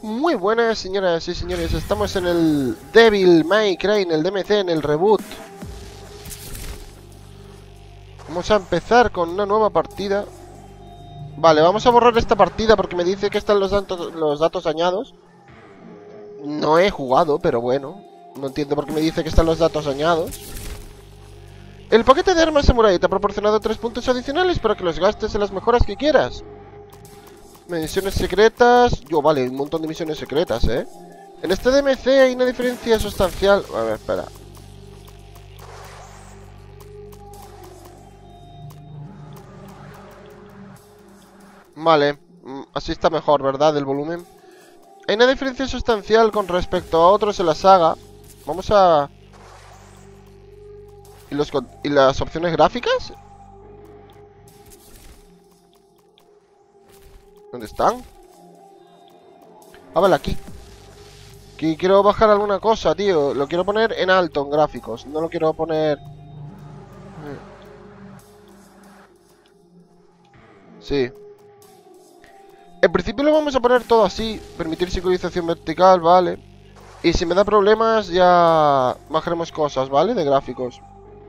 Muy buenas, señoras y señores. Estamos en el Devil May Cry, en el DMC, en el reboot. Vamos a empezar con una nueva partida. Vale, vamos a borrar esta partida porque me dice que están los datos dañados. No he jugado, pero bueno. No entiendo por qué me dice que están los datos dañados. El paquete de armas samurai te ha proporcionado 3 puntos adicionales para que los gastes en las mejoras que quieras. Misiones secretas. Vale, un montón de misiones secretas, ¿eh? En este DMC hay una diferencia sustancial. A ver, espera. Vale, así está mejor, ¿verdad? El volumen. Hay una diferencia sustancial con respecto a otros en la saga. Vamos a... ¿Y las opciones gráficas? ¿Dónde están? Ah, vale, aquí. Que quiero bajar alguna cosa, tío. Lo quiero poner en alto, en gráficos. No lo quiero poner... Sí. En principio lo vamos a poner todo así. Permitir sincronización vertical, vale. Y si me da problemas ya bajaremos cosas, ¿vale? De gráficos.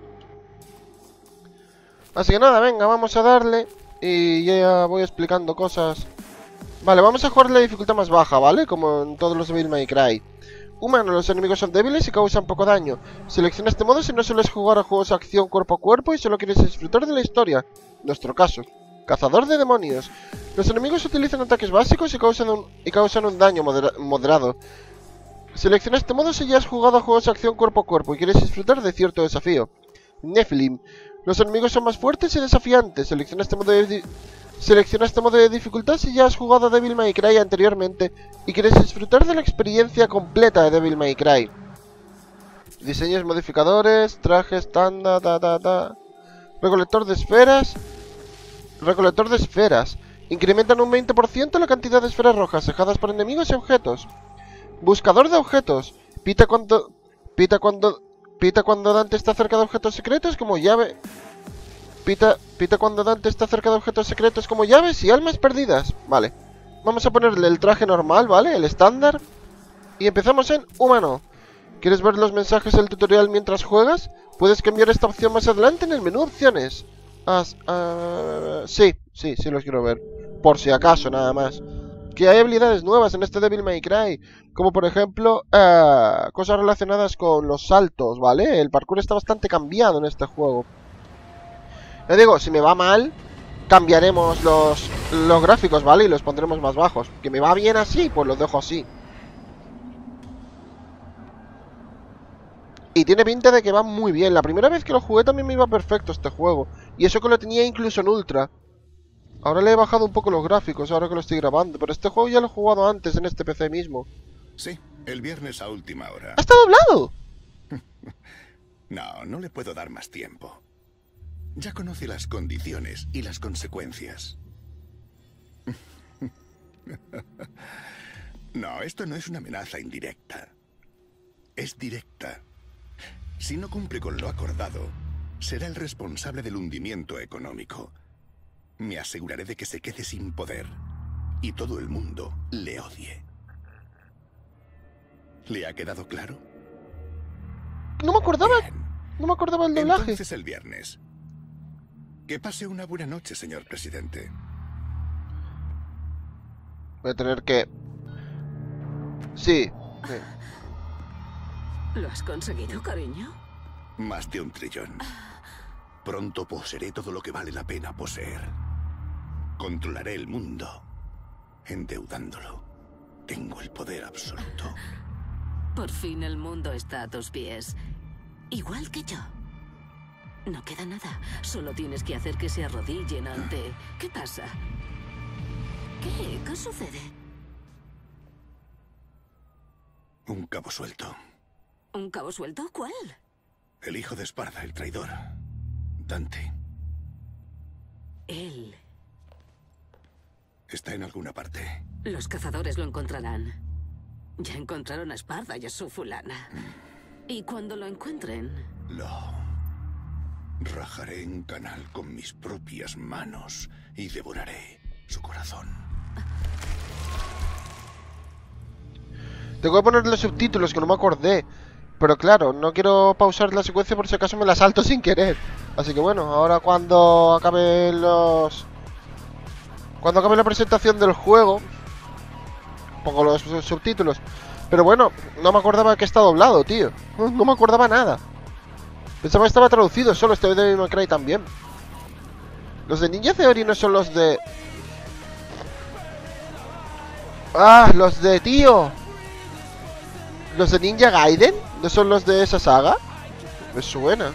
Así que nada, venga, vamos a darle. Y ya voy explicando cosas. Vale, vamos a jugar la dificultad más baja, ¿vale? Como en todos los Devil May Cry. Humano, los enemigos son débiles y causan poco daño. Selecciona este modo si no sueles jugar a juegos de acción cuerpo a cuerpo y solo quieres disfrutar de la historia. Nuestro caso. Cazador de demonios. Los enemigos utilizan ataques básicos y causan un daño moderado. Selecciona este modo si ya has jugado a juegos de acción cuerpo a cuerpo y quieres disfrutar de cierto desafío. Nephilim. Los enemigos son más fuertes y desafiantes. Selecciona este modo de dificultad si ya has jugado a Devil May Cry anteriormente y quieres disfrutar de la experiencia completa de Devil May Cry. Diseños, modificadores, traje estándar, Recolector de esferas. Recolector de esferas. Incrementan un 20% la cantidad de esferas rojas dejadas por enemigos y objetos. Buscador de objetos. Pita cuando Dante está cerca de objetos secretos como llave. Pita cuando Dante está cerca de objetos secretos como llaves y almas perdidas. Vale. Vamos a ponerle el traje normal, ¿vale? El estándar. Y empezamos en humano. ¿Quieres ver los mensajes del tutorial mientras juegas? Puedes cambiar esta opción más adelante en el menú opciones. Sí, los quiero ver. Por si acaso, nada más. Que hay habilidades nuevas en este Devil May Cry. Como por ejemplo, cosas relacionadas con los saltos, ¿vale? El parkour está bastante cambiado en este juego. Ya digo, si me va mal, cambiaremos los gráficos, ¿vale? Y los pondremos más bajos. Que me va bien así, pues los dejo así. Y tiene pinta de que va muy bien. La primera vez que lo jugué también me iba perfecto este juego. Y eso que lo tenía incluso en Ultra. Ahora le he bajado un poco los gráficos, ahora que lo estoy grabando. Pero este juego ya lo he jugado antes en este PC mismo. Sí, el viernes a última hora. ¡Ha estado doblado! No le puedo dar más tiempo. Ya conoce las condiciones y las consecuencias. No, esto no es una amenaza indirecta. Es directa. Si no cumple con lo acordado, será el responsable del hundimiento económico. Me aseguraré de que se quede sin poder y todo el mundo le odie. ¿Le ha quedado claro? No me acordaba. Bien. No me acordaba el doblaje. Entonces el viernes. Que pase una buena noche, señor presidente. Voy a tener que... Sí. ¿Lo has conseguido, cariño? Más de 1 trillón. Pronto poseeré todo lo que vale la pena poseer. Controlaré el mundo, endeudándolo. Tengo el poder absoluto. Por fin el mundo está a tus pies. Igual que yo. No queda nada. Solo tienes que hacer que se arrodillen ante... ¿Qué pasa? ¿Qué sucede? Un cabo suelto. ¿Un cabo suelto? ¿Cuál? El hijo de Esparda, el traidor. Dante. Él. Está en alguna parte. Los cazadores lo encontrarán. Ya encontraron a Esparda y a su fulana. Y cuando lo encuentren... Lo rajaré en canal con mis propias manos y devoraré su corazón. Tengo que ponerle subtítulos, que no me acordé. Pero claro, no quiero pausar la secuencia por si acaso me la salto sin querer. Así que bueno, ahora cuando acabe cuando acabe la presentación del juego, pongo los subtítulos. Pero bueno, no me acordaba que está doblado, tío. No me acordaba nada. Pensaba que estaba traducido solo este Devil May Cry también. Los de Ninja Theory no son los de... ¡Ah! Los de tío. ¿Los de Ninja Gaiden? ¿No son los de esa saga? Me suena.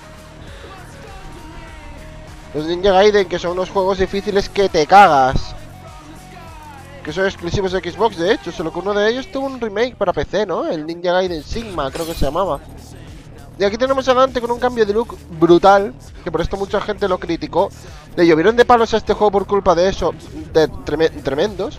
Los Ninja Gaiden, que son unos juegos difíciles que te cagas. Que son exclusivos de Xbox, de hecho. Solo que uno de ellos tuvo un remake para PC, ¿no? El Ninja Gaiden Sigma, creo que se llamaba. Y aquí tenemos a Dante con un cambio de look brutal, que por esto mucha gente lo criticó. Le llovieron de palos a este juego por culpa de eso, tremendos.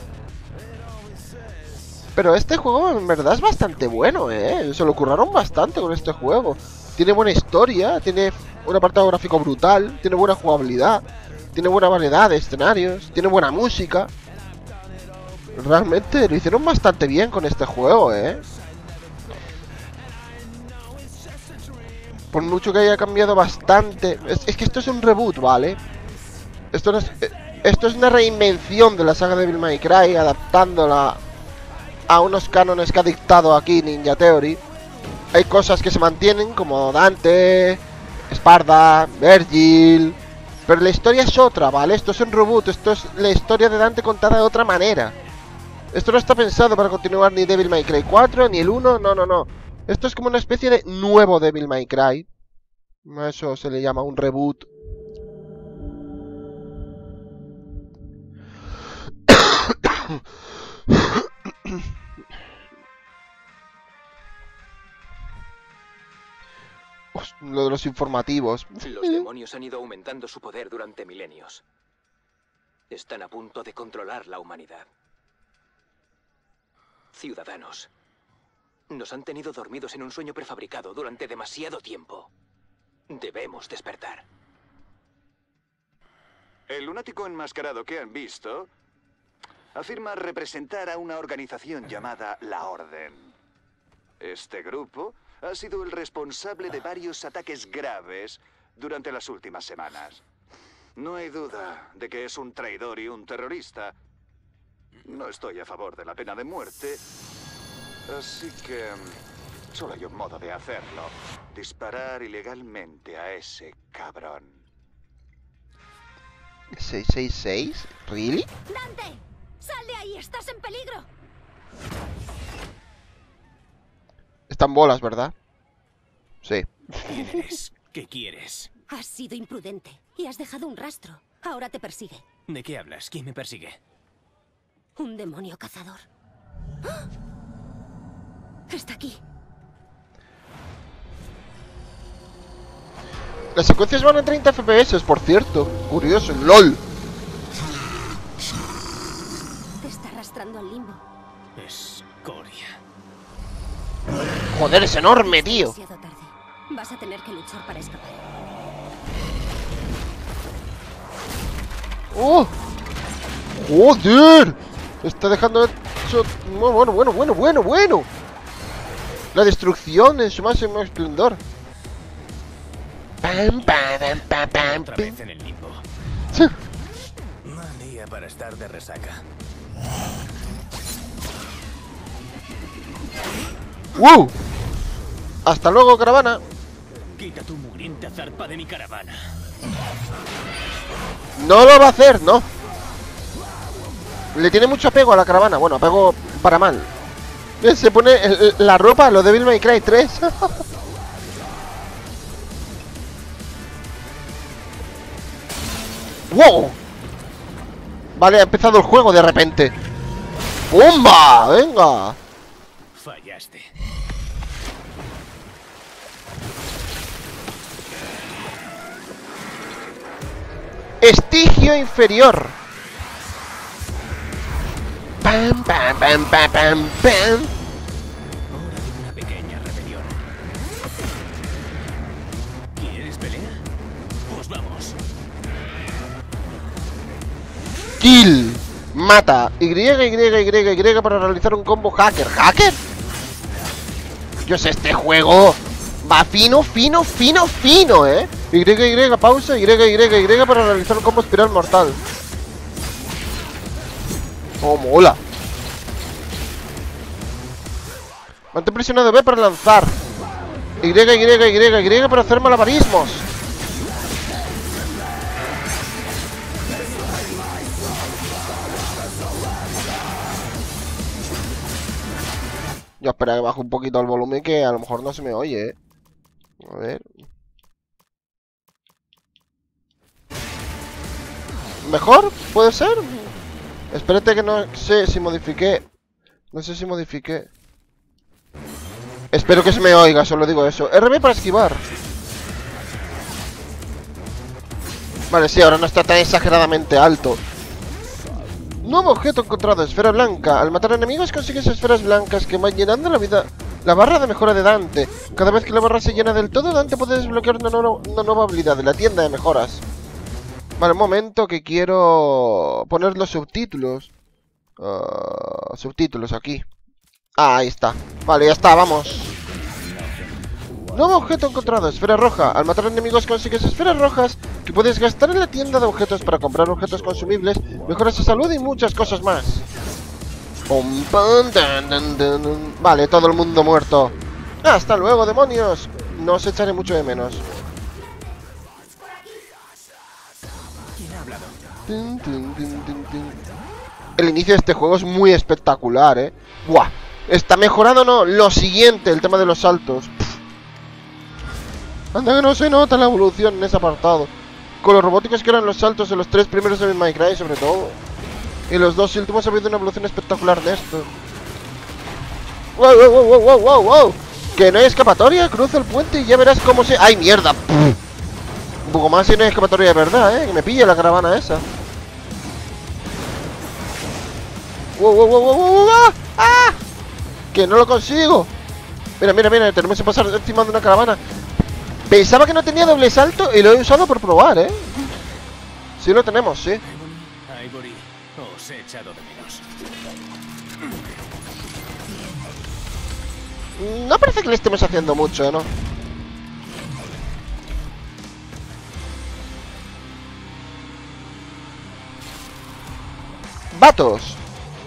Pero este juego en verdad es bastante bueno, se lo curraron bastante con este juego. Tiene buena historia, tiene un apartado gráfico brutal, tiene buena jugabilidad, tiene buena variedad de escenarios, tiene buena música. Realmente lo hicieron bastante bien con este juego, Por mucho que haya cambiado bastante. Es que esto es un reboot, ¿vale? Esto es una reinvención de la saga de Devil May Cry, adaptándola a unos cánones que ha dictado aquí Ninja Theory. Hay cosas que se mantienen, como Dante, Sparda, Vergil, pero la historia es otra, ¿vale? Esto es un reboot, esto es la historia de Dante contada de otra manera. Esto no está pensado para continuar ni Devil May Cry 4, ni el 1, no. Esto es como una especie de nuevo Devil May Cry. A eso se le llama un reboot. Lo de los informativos. Los demonios han ido aumentando su poder durante milenios. Están a punto de controlar la humanidad. Ciudadanos, nos han tenido dormidos en un sueño prefabricado durante demasiado tiempo. Debemos despertar. El lunático enmascarado que han visto afirma representar a una organización llamada La Orden. Este grupo ha sido el responsable de varios ataques graves durante las últimas semanas. No hay duda de que es un traidor y un terrorista. No estoy a favor de la pena de muerte, así que solo hay un modo de hacerlo: disparar ilegalmente a ese cabrón. ¿666? ¿Really? ¡Dante! ¡Sal de ahí! ¡Estás en peligro! Están bolas, ¿verdad? Sí. ¿Quién eres? ¿Qué quieres? Has sido imprudente y has dejado un rastro. Ahora te persigue. ¿De qué hablas? ¿Quién me persigue? Un demonio cazador. ¡Ah! Está aquí. Las secuencias van a 30 FPS, por cierto. Curioso, LOL. Te está arrastrando al limbo. Escoria. Joder, es enorme, tío. Demasiado tarde. Vas a tener que luchar para escapar. ¡Oh! ¡Joder! Está dejando eso... Bueno. La destrucción en su máximo esplendor. Otra vez en el limbo. Mal día para estar de resaca. ¡Wow! Hasta luego, caravana. Quita tu mugrienta zarpa de mi caravana. No lo va a hacer, no. Le tiene mucho apego a la caravana. Bueno, apego para mal. Se pone la ropa, lo de Devil May Cry 3. ¡Wow! Vale, ha empezado el juego de repente. ¡Pumba! ¡Venga! Fallaste. Estigio inferior. Pam, pam, pam, pam, pam, pam. Hora de una pequeña rebelión. ¿Quieres pelea? Pues vamos. Kill. Mata. Y para realizar un combo hacker. ¿Hacker? Dios, este juego va fino, fino, fino, fino, Y, pausa, Y para realizar un combo espiral mortal. Oh, mola. Mantén presionado B para lanzar. Y para hacer malabarismos. Yo espera que baje un poquito el volumen, que a lo mejor no se me oye, A ver. ¿Mejor? ¿Puede ser? Espérate que no sé si modifiqué. No sé si modifiqué. Espero que se me oiga, solo digo eso. RB para esquivar. Vale, sí, ahora no está tan exageradamente alto. Nuevo objeto encontrado, esfera blanca. Al matar enemigos consigues esferas blancas que van llenando la barra de mejora de Dante. Cada vez que la barra se llena del todo, Dante puede desbloquear una nueva habilidad de la tienda de mejoras. Vale, un momento que quiero poner los subtítulos. Subtítulos aquí. Ah, ahí está. Vale, ya está, vamos. Nuevo objeto encontrado, esfera roja. Al matar enemigos consigues esferas rojas que puedes gastar en la tienda de objetos para comprar objetos consumibles, mejoras de salud y muchas cosas más. Vale, todo el mundo muerto. Hasta luego, demonios. No os echaré mucho de menos. El inicio de este juego es muy espectacular, Buah. Está mejorado, no. Lo siguiente, el tema de los saltos. Anda que no se nota la evolución en ese apartado. Con los robóticos que eran los saltos de los 3 primeros de Minecraft, sobre todo. Y los 2 últimos ha habido una evolución espectacular de esto. ¡Wow! Que no hay escapatoria, cruza el puente y ya verás cómo se... ¡Ay, mierda! Un poco más si no hay escapatoria de verdad, que me pille la caravana esa. ¡Wow! ¡Ah! ¡Que no lo consigo! Mira, tenemos que pasar encima de una caravana. Pensaba que no tenía doble salto y lo he usado por probar, Sí lo tenemos, sí. Ivory, os he echado de menos. No parece que le estemos haciendo mucho, ¿no? Vatos.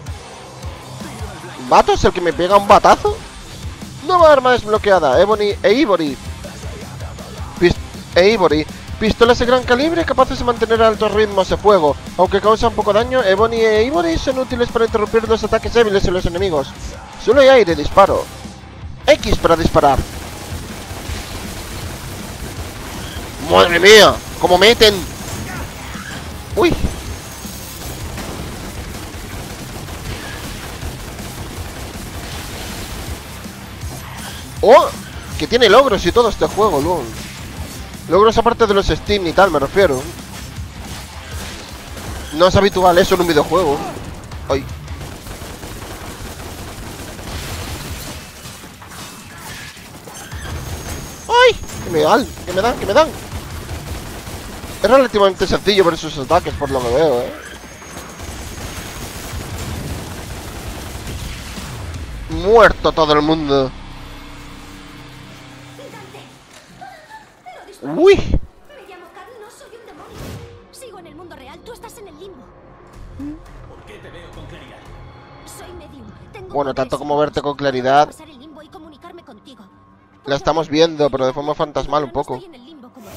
¿Vatos? ¿El que me pega un batazo? Nueva arma desbloqueada, Ebony e Ivory. Pistolas de gran calibre capaces de mantener altos ritmos de fuego. Aunque causan poco daño, Ebony e Ivory son útiles para interrumpir los ataques débiles de los enemigos. Solo hay aire, disparo. X para disparar. ¡Madre mía! ¡Cómo meten! ¡Uy! ¡Oh! Que tiene logros y todo este juego, LOL. Logros aparte de los Steam y tal, me refiero. No es habitual eso en un videojuego. ¡Ay! ¡Ay! ¡Que me dan! Es relativamente sencillo ver sus ataques, por lo que veo, Muerto todo el mundo. ¡Uy! Me llamo Kat, no soy un demonio. Sigo en el mundo real, tú estás en el limbo. ¿Por qué te veo con claridad? Soy medium. Tengo Bueno, tanto poderes como verte con claridad. pasar el limbo y comunicarme contigo. La estamos viendo, pero de forma fantasmal un poco. Estoy en el limbo como tú.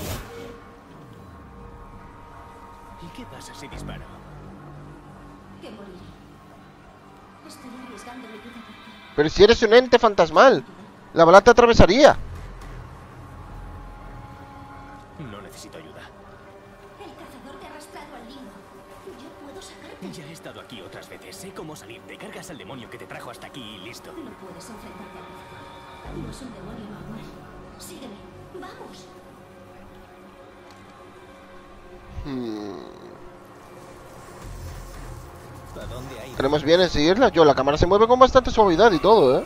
¿Y qué pasa si disparo? Que moriré. Estoy arriesgando mi vida por ti. Pero si eres un ente fantasmal, la bala te atravesaría. No necesito ayuda. El cazador te ha arrastrado al limbo. Yo puedo sacarte. Ya he estado aquí otras veces. Sé cómo salir. Te cargas al demonio que te trajo hasta aquí y listo. No puedes enfrentarte a él. No es un demonio normal. Sígueme. Vamos. ¿A dónde hay? Tenemos bien en seguirla. Yo, la cámara se mueve con bastante suavidad y todo,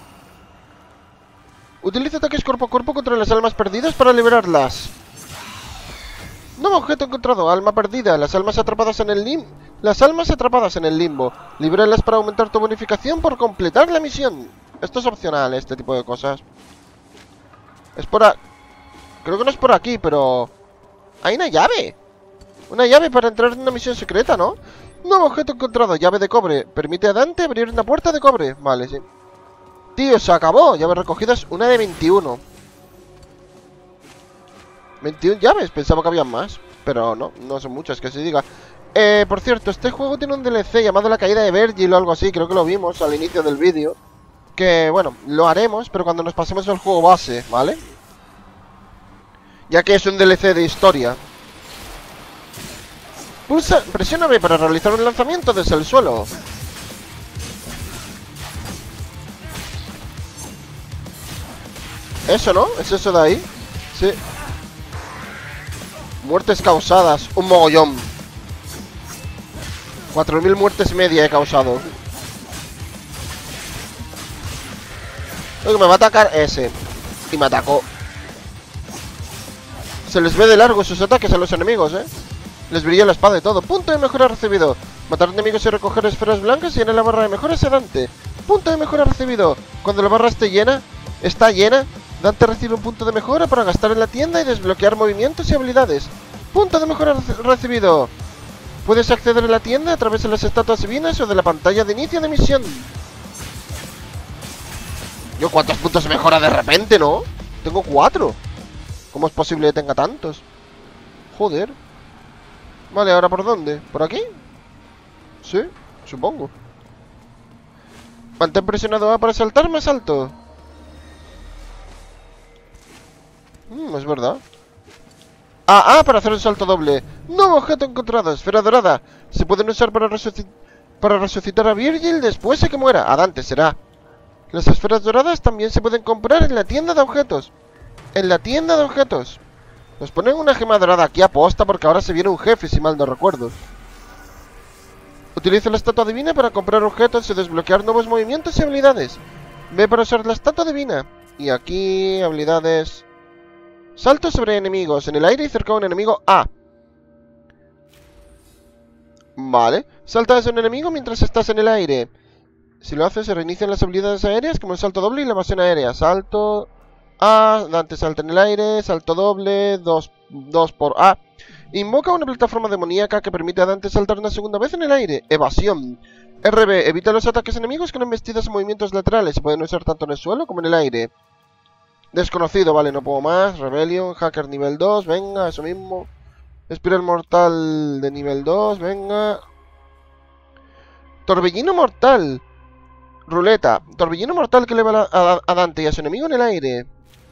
Utiliza ataques cuerpo a cuerpo contra las almas perdidas para liberarlas. Nuevo objeto encontrado, alma perdida. Las almas atrapadas en el limbo. Libéralas para aumentar tu bonificación por completar la misión. Esto es opcional, este tipo de cosas. Es por a... Creo que no es por aquí, pero... Hay una llave. Una llave para entrar en una misión secreta, ¿no? Nuevo objeto encontrado, llave de cobre. Permite a Dante abrir una puerta de cobre. Vale, sí. Tío, se acabó. Llaves recogidas, una de 21. 21 llaves, pensaba que había más. Pero no, no son muchas, que se diga. Por cierto, este juego tiene un DLC llamado La Caída de Virgil o algo así. Creo que lo vimos al inicio del vídeo. Que, bueno, lo haremos, pero cuando nos pasemos al juego base, ¿vale? Ya que es un DLC de historia. Presióname para realizar un lanzamiento desde el suelo. ¿Eso no? ¿Es eso de ahí? Sí. Muertes causadas, un mogollón. 4000 muertes media he causado. Creo que me va a atacar ese. Y me atacó. Se les ve de largo sus ataques a los enemigos, Les brilla la espada y todo. Punto de mejora recibido. Matar enemigos y recoger esferas blancas y en la barra de mejora es Dante. Punto de mejora recibido. Cuando la barra esté llena, Dante recibe un punto de mejora para gastar en la tienda y desbloquear movimientos y habilidades. Punto de mejora recibido. Puedes acceder a la tienda a través de las estatuas divinas o de la pantalla de inicio de misión. Yo, ¿cuántos puntos de mejora de repente, no? Tengo 4. ¿Cómo es posible que tenga tantos? Joder. Vale, ¿ahora por dónde? ¿Por aquí? Sí, supongo. Mantén presionado A para saltar más alto. Es verdad. Para hacer un salto doble. Nuevo objeto encontrado, esfera dorada. Se pueden usar para resucitar a Virgil después de que muera. A Dante será. Las esferas doradas también se pueden comprar en la tienda de objetos. Nos ponen una gema dorada aquí a posta porque ahora se viene un jefe, si mal no recuerdo. Utiliza la estatua divina para comprar objetos y desbloquear nuevos movimientos y habilidades. Ve para usar la estatua divina. Y aquí, habilidades... Salto sobre enemigos en el aire y cerca a un enemigo A. Vale. Salta desde un enemigo mientras estás en el aire. Si lo haces, se reinician las habilidades aéreas como el salto doble y la evasión aérea. Salto A, Dante salta en el aire, salto doble, 2 por A. Invoca una plataforma demoníaca que permite a Dante saltar una segunda vez en el aire. Evasión. RB, evita los ataques enemigos con embestidas en movimientos laterales. Se pueden usar tanto en el suelo como en el aire. Desconocido, vale, no puedo más. Rebellion, Hacker nivel 2, venga, eso mismo. Espiral mortal de nivel 2, venga. Torbellino mortal. Ruleta. Torbellino mortal que eleva a Dante y a su enemigo en el aire.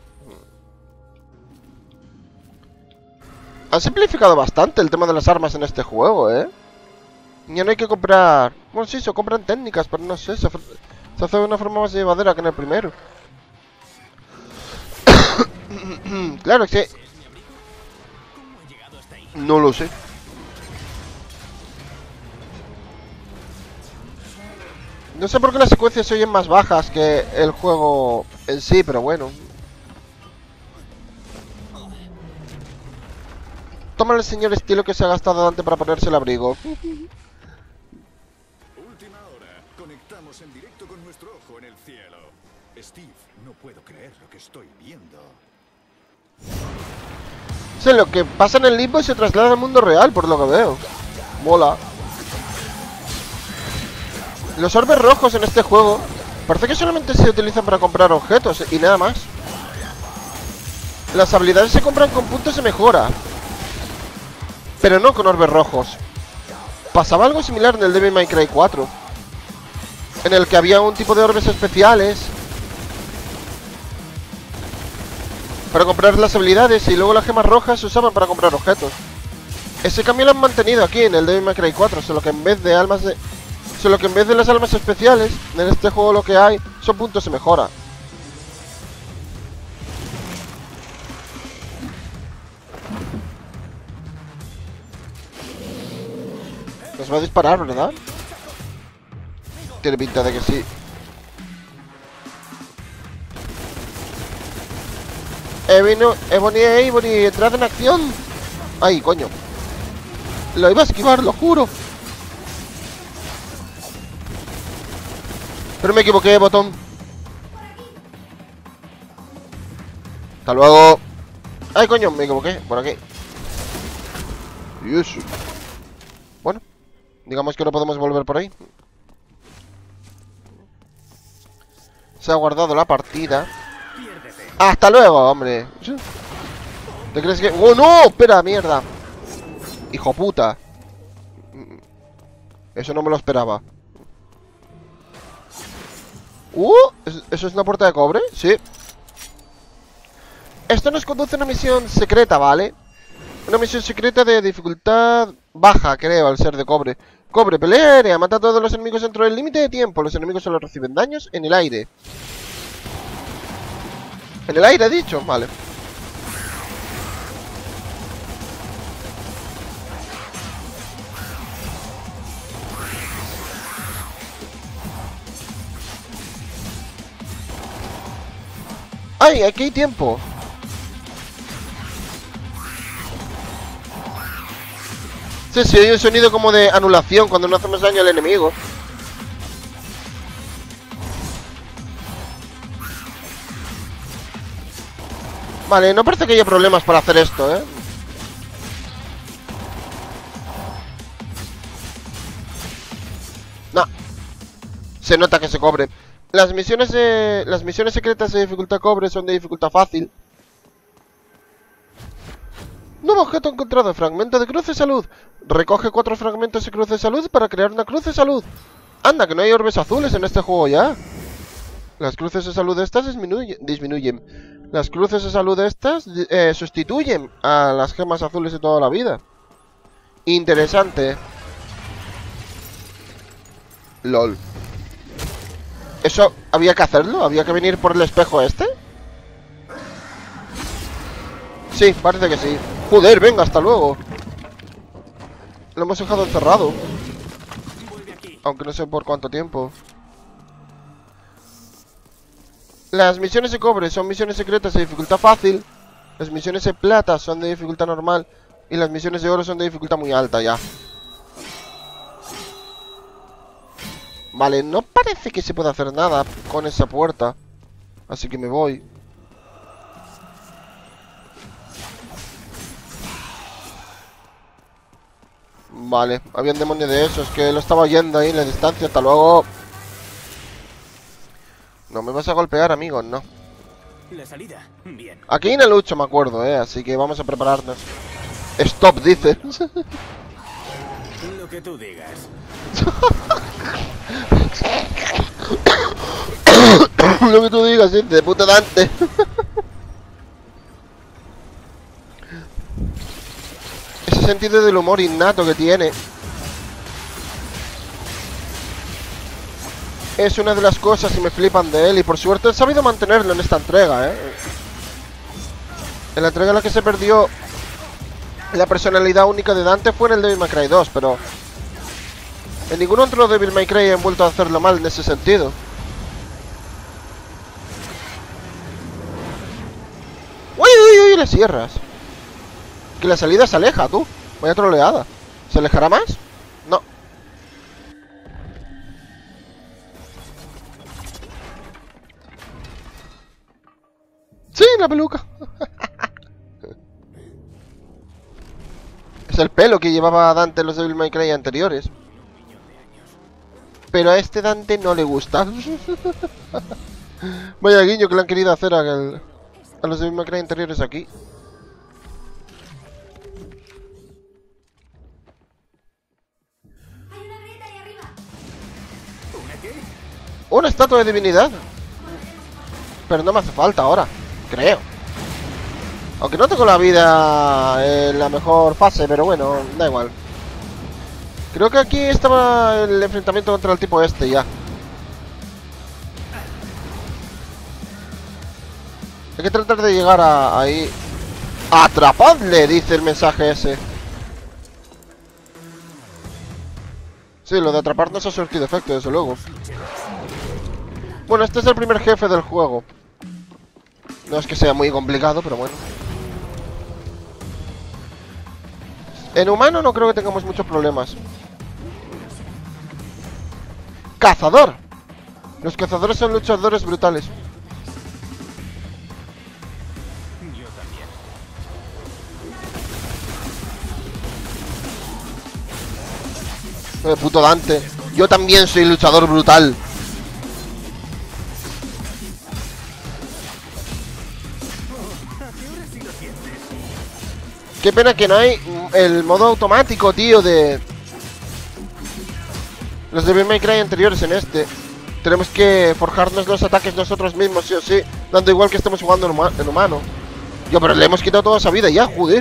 Han simplificado bastante el tema de las armas en este juego, Ya no hay que comprar... Bueno, sí, se compran técnicas, pero no sé, se hace de una forma más llevadera que en el primero. Claro, es que... No lo sé. No sé por qué las secuencias se oyen más bajas que el juego en sí, pero bueno. Toma el señor estilo que se ha gastado Dante para ponerse el abrigo. Última hora. Conectamos en directo con nuestro ojo en el cielo. Steve, no puedo creer lo que estoy viendo. Sé lo que pasa en el limbo y se traslada al mundo real, por lo que veo. Mola. Los orbes rojos en este juego parece que solamente se utilizan para comprar objetos y nada más. Las habilidades se compran con puntos de mejora, pero no con orbes rojos. Pasaba algo similar en el Devil May Cry 4, en el que había un tipo de orbes especiales para comprar las habilidades y luego las gemas rojas se usaban para comprar objetos. Ese cambio lo han mantenido aquí en el Devil May Cry 4, solo que en vez de las almas especiales, en este juego lo que hay son puntos de mejora. Nos va a disparar, ¿verdad? Tiene pinta de que sí. Ebony, entrad en acción. Ay, coño. Lo iba a esquivar, lo juro. Pero me equivoqué, botón. Hasta luego. Ay, coño, me equivoqué. Por aquí. Yes. Bueno, digamos que no podemos volver por ahí. Se ha guardado la partida. Hasta luego, hombre. ¿Te crees que...? ¡Oh, no! Espera, mierda. Hijo puta. Eso no me lo esperaba. ¿Eso es una puerta de cobre? Sí. Esto nos conduce a una misión secreta, ¿vale? Una misión secreta de dificultad baja, creo, al ser de cobre. Cobre, pelea aérea, mata a todos los enemigos dentro del límite de tiempo. Los enemigos solo reciben daños en el aire. En el aire, he dicho, vale. ¡Ay! Aquí hay tiempo. Sí, hay un sonido como de anulación cuando no hacemos daño al enemigo. Vale, no parece que haya problemas para hacer esto, ¿eh? No. Se nota que se cobre. Las misiones secretas de dificultad cobre son de dificultad fácil. Nuevo objeto encontrado, fragmento de cruz de salud. Recoge 4 fragmentos de cruz de salud para crear una cruz de salud. Anda, que no hay orbes azules en este juego ya. Las cruces de salud estas disminuyen. Las cruces de salud estas sustituyen a las gemas azules de toda la vida. Interesante. LOL. ¿Eso había que hacerlo? ¿Había que venir por el espejo este? Sí, parece que sí. Joder, venga, hasta luego. Lo hemos dejado encerrado. Aunque no sé por cuánto tiempo. Las misiones de cobre son misiones secretas de dificultad fácil. Las misiones de plata son de dificultad normal. Y las misiones de oro son de dificultad muy alta ya. Vale, no parece que se pueda hacer nada con esa puerta. Así que me voy. Vale, había un demonio de esos que lo estaba oyendo ahí en la distancia. Hasta luego. No me vas a golpear, amigos, no. La salida, bien. Aquí hay una lucha, me acuerdo, así que vamos a prepararnos. Stop, dice. Lo que tú digas. Lo que tú digas, dice, de puta Dante. Ese sentido del humor innato que tiene es una de las cosas que me flipan de él. Y por suerte he sabido mantenerlo en esta entrega, En la entrega en la que se perdió la personalidad única de Dante fue en el Devil May Cry 2, pero en ningún otro Devil May Cry han vuelto a hacerlo mal en ese sentido. ¡Uy, uy, uy! Las sierras. Que la salida se aleja, tú. Vaya troleada. ¿Se alejará más? No. Sí, la peluca. Es el pelo que llevaba Dante en los Devil May Cry anteriores. Pero a este Dante no le gusta. Vaya guiño que le han querido hacer a los Devil May Cry anteriores aquí. Hay una grieta ahí arriba. Una estatua de divinidad. Pero no me hace falta ahora, creo. Aunque no tengo la vida en la mejor fase, pero bueno, da igual. Creo que aquí estaba el enfrentamiento contra el tipo este ya. Hay que tratar de llegar ahí. ¡Atrapadle! Dice el mensaje ese. Sí, lo de atraparnos ha surtido efecto, desde luego. Bueno, este es el primer jefe del juego. No es que sea muy complicado, pero bueno. En humano no creo que tengamos muchos problemas. ¡Cazador! Los cazadores son luchadores brutales. Puto Dante. Yo también soy luchador brutal. Qué pena que no hay el modo automático, tío, de los Devil May Cry anteriores en este. Tenemos que forjarnos los ataques nosotros mismos, sí o sí, dando igual que estemos jugando en humano. Yo, pero le hemos quitado toda esa vida ya, joder.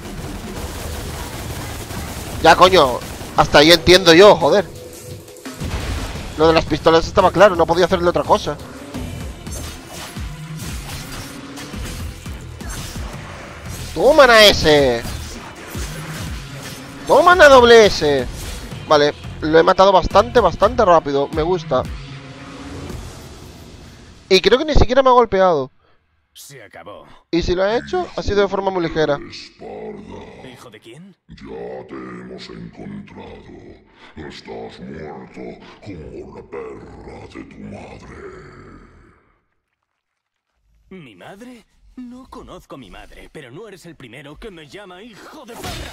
Ya, coño, hasta ahí entiendo yo, joder. Lo de las pistolas estaba claro, no podía hacerle otra cosa. ¡Toman a ese! ¡Toman a doble S! Vale, lo he matado bastante rápido. Me gusta. Y creo que ni siquiera me ha golpeado. Se acabó. Y si lo ha hecho, ha sido de forma muy ligera. ¿Hijo de quién? Ya te hemos encontrado. Estás muerto como la perra de tu madre. ¿Mi madre? No conozco a mi madre, pero no eres el primero que me llama hijo de perra.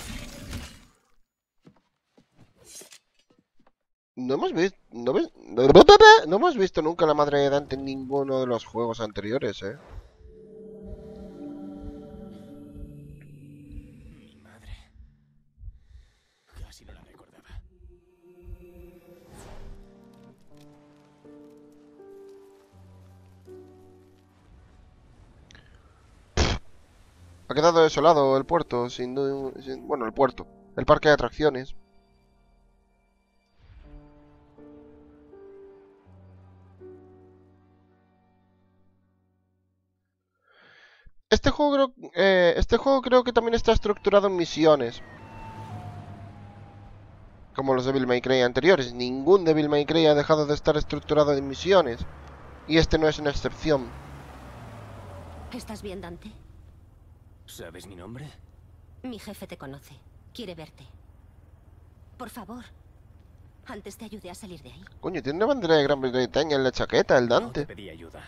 No hemos visto... No hemos visto nunca a la madre de Dante en ninguno de los juegos anteriores, Mi madre. Casi no la recordaba. Ha quedado desolado el puerto, bueno, el puerto. El parque de atracciones. Este juego creo que también está estructurado en misiones. Como los Devil May Cry anteriores. Ningún Devil May Cry ha dejado de estar estructurado en misiones. Y este no es una excepción. ¿Estás bien, Dante? ¿Sabes mi nombre? Mi jefe te conoce. Quiere verte. Por favor, antes te ayude a salir de ahí. Coño, tiene una bandera de Gran Bretaña en la chaqueta, el No Dante. te pedí ayuda.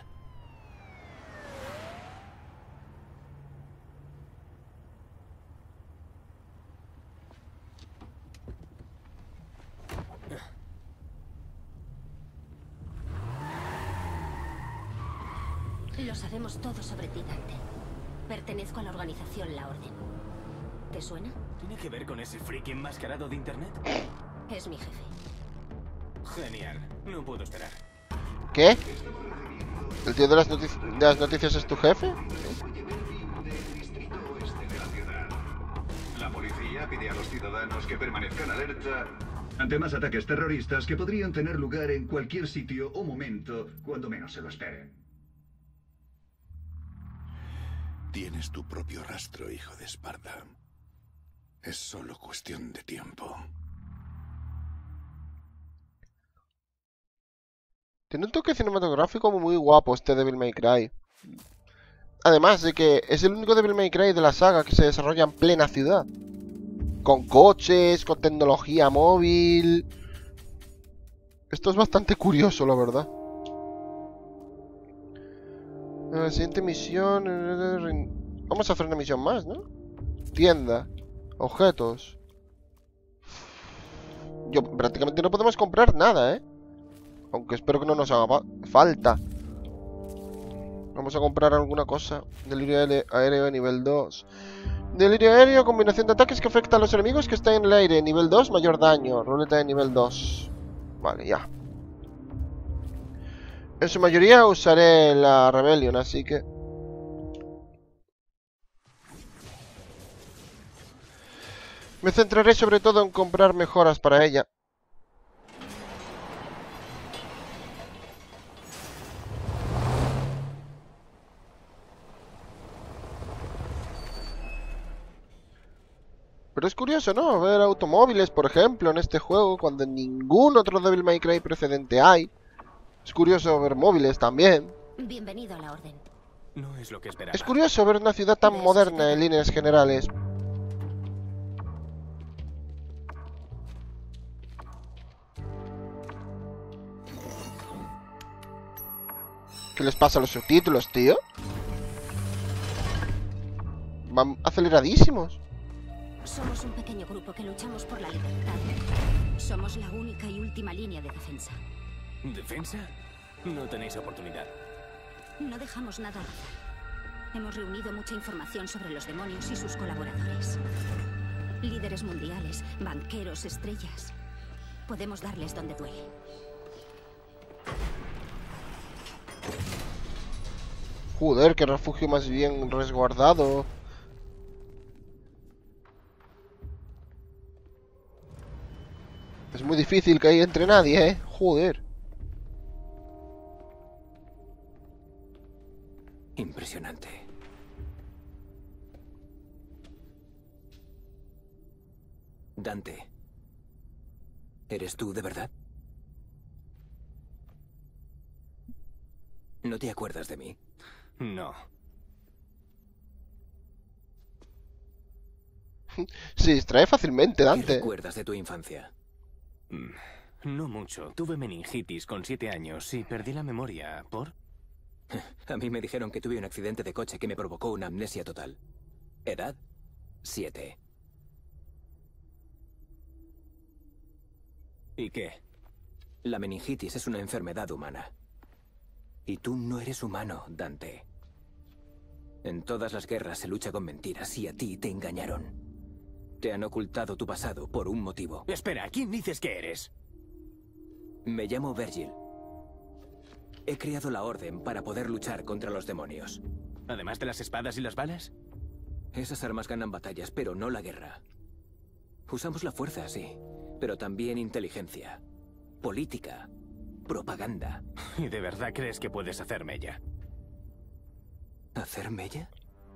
Lo sabemos todo sobre ti, Dante. Pertenezco a la organización La Orden. ¿Te suena? ¿Tiene que ver con ese friki enmascarado de internet? Es mi jefe. Genial. No puedo esperar. ¿Qué? ¿El tío de las noticias es tu jefe? La policía pide a los ciudadanos que permanezcan alerta ante más ataques terroristas que podrían tener lugar en cualquier sitio o momento cuando menos se lo esperen. Tienes tu propio rastro, hijo de Esparta. Es solo cuestión de tiempo. Tiene un toque cinematográfico muy guapo este Devil May Cry. Además de que es el único Devil May Cry de la saga que se desarrolla en plena ciudad. Con coches, con tecnología móvil. Esto es bastante curioso, la verdad. La siguiente misión... Vamos a hacer una misión más, ¿no? Tienda. Objetos. Prácticamente no podemos comprar nada, ¿eh? Aunque espero que no nos haga falta. Vamos a comprar alguna cosa. Delirio aéreo nivel 2. Delirio aéreo, combinación de ataques que afecta a los enemigos que están en el aire. Nivel 2, mayor daño. Ruleta de nivel 2. Vale, ya. En su mayoría usaré la Rebellion, así que... Me centraré sobre todo en comprar mejoras para ella. Pero es curioso, ¿no? Ver automóviles, por ejemplo, en este juego, cuando en ningún otro Devil May Cry precedente hay. Es curioso ver móviles también. Bienvenido a la Orden. No es lo que esperaba. Es curioso ver una ciudad tan moderna en líneas generales. ¿Qué les pasa a los subtítulos, tío? Van aceleradísimos. Somos un pequeño grupo que luchamos por la libertad. Somos la única y última línea de defensa. ¿Defensa? No tenéis oportunidad. No dejamos nada al azar. Hemos reunido mucha información sobre los demonios y sus colaboradores. Líderes mundiales, banqueros, estrellas. Podemos darles donde duele. Joder, qué refugio más bien resguardado. Es muy difícil que ahí entre nadie, ¿eh? Joder. Impresionante. Dante, ¿eres tú de verdad? ¿No te acuerdas de mí? No. Se distrae fácilmente, ¿Qué Dante. recuerdas de tu infancia? No mucho. Tuve meningitis con 7 años y perdí la memoria. ¿Por? A mí me dijeron que tuve un accidente de coche que me provocó una amnesia total. ¿Edad? 7. ¿Y qué? La meningitis es una enfermedad humana. Y tú no eres humano, Dante. En todas las guerras se lucha con mentiras y a ti te engañaron. Te han ocultado tu pasado por un motivo. Espera, ¿quién dices que eres? Me llamo Virgil. He creado la Orden para poder luchar contra los demonios. ¿Además de las espadas y las balas? Esas armas ganan batallas, pero no la guerra. Usamos la fuerza, sí, pero también inteligencia, política, propaganda. ¿Y de verdad crees que puedes hacer mella? ¿Hacer mella?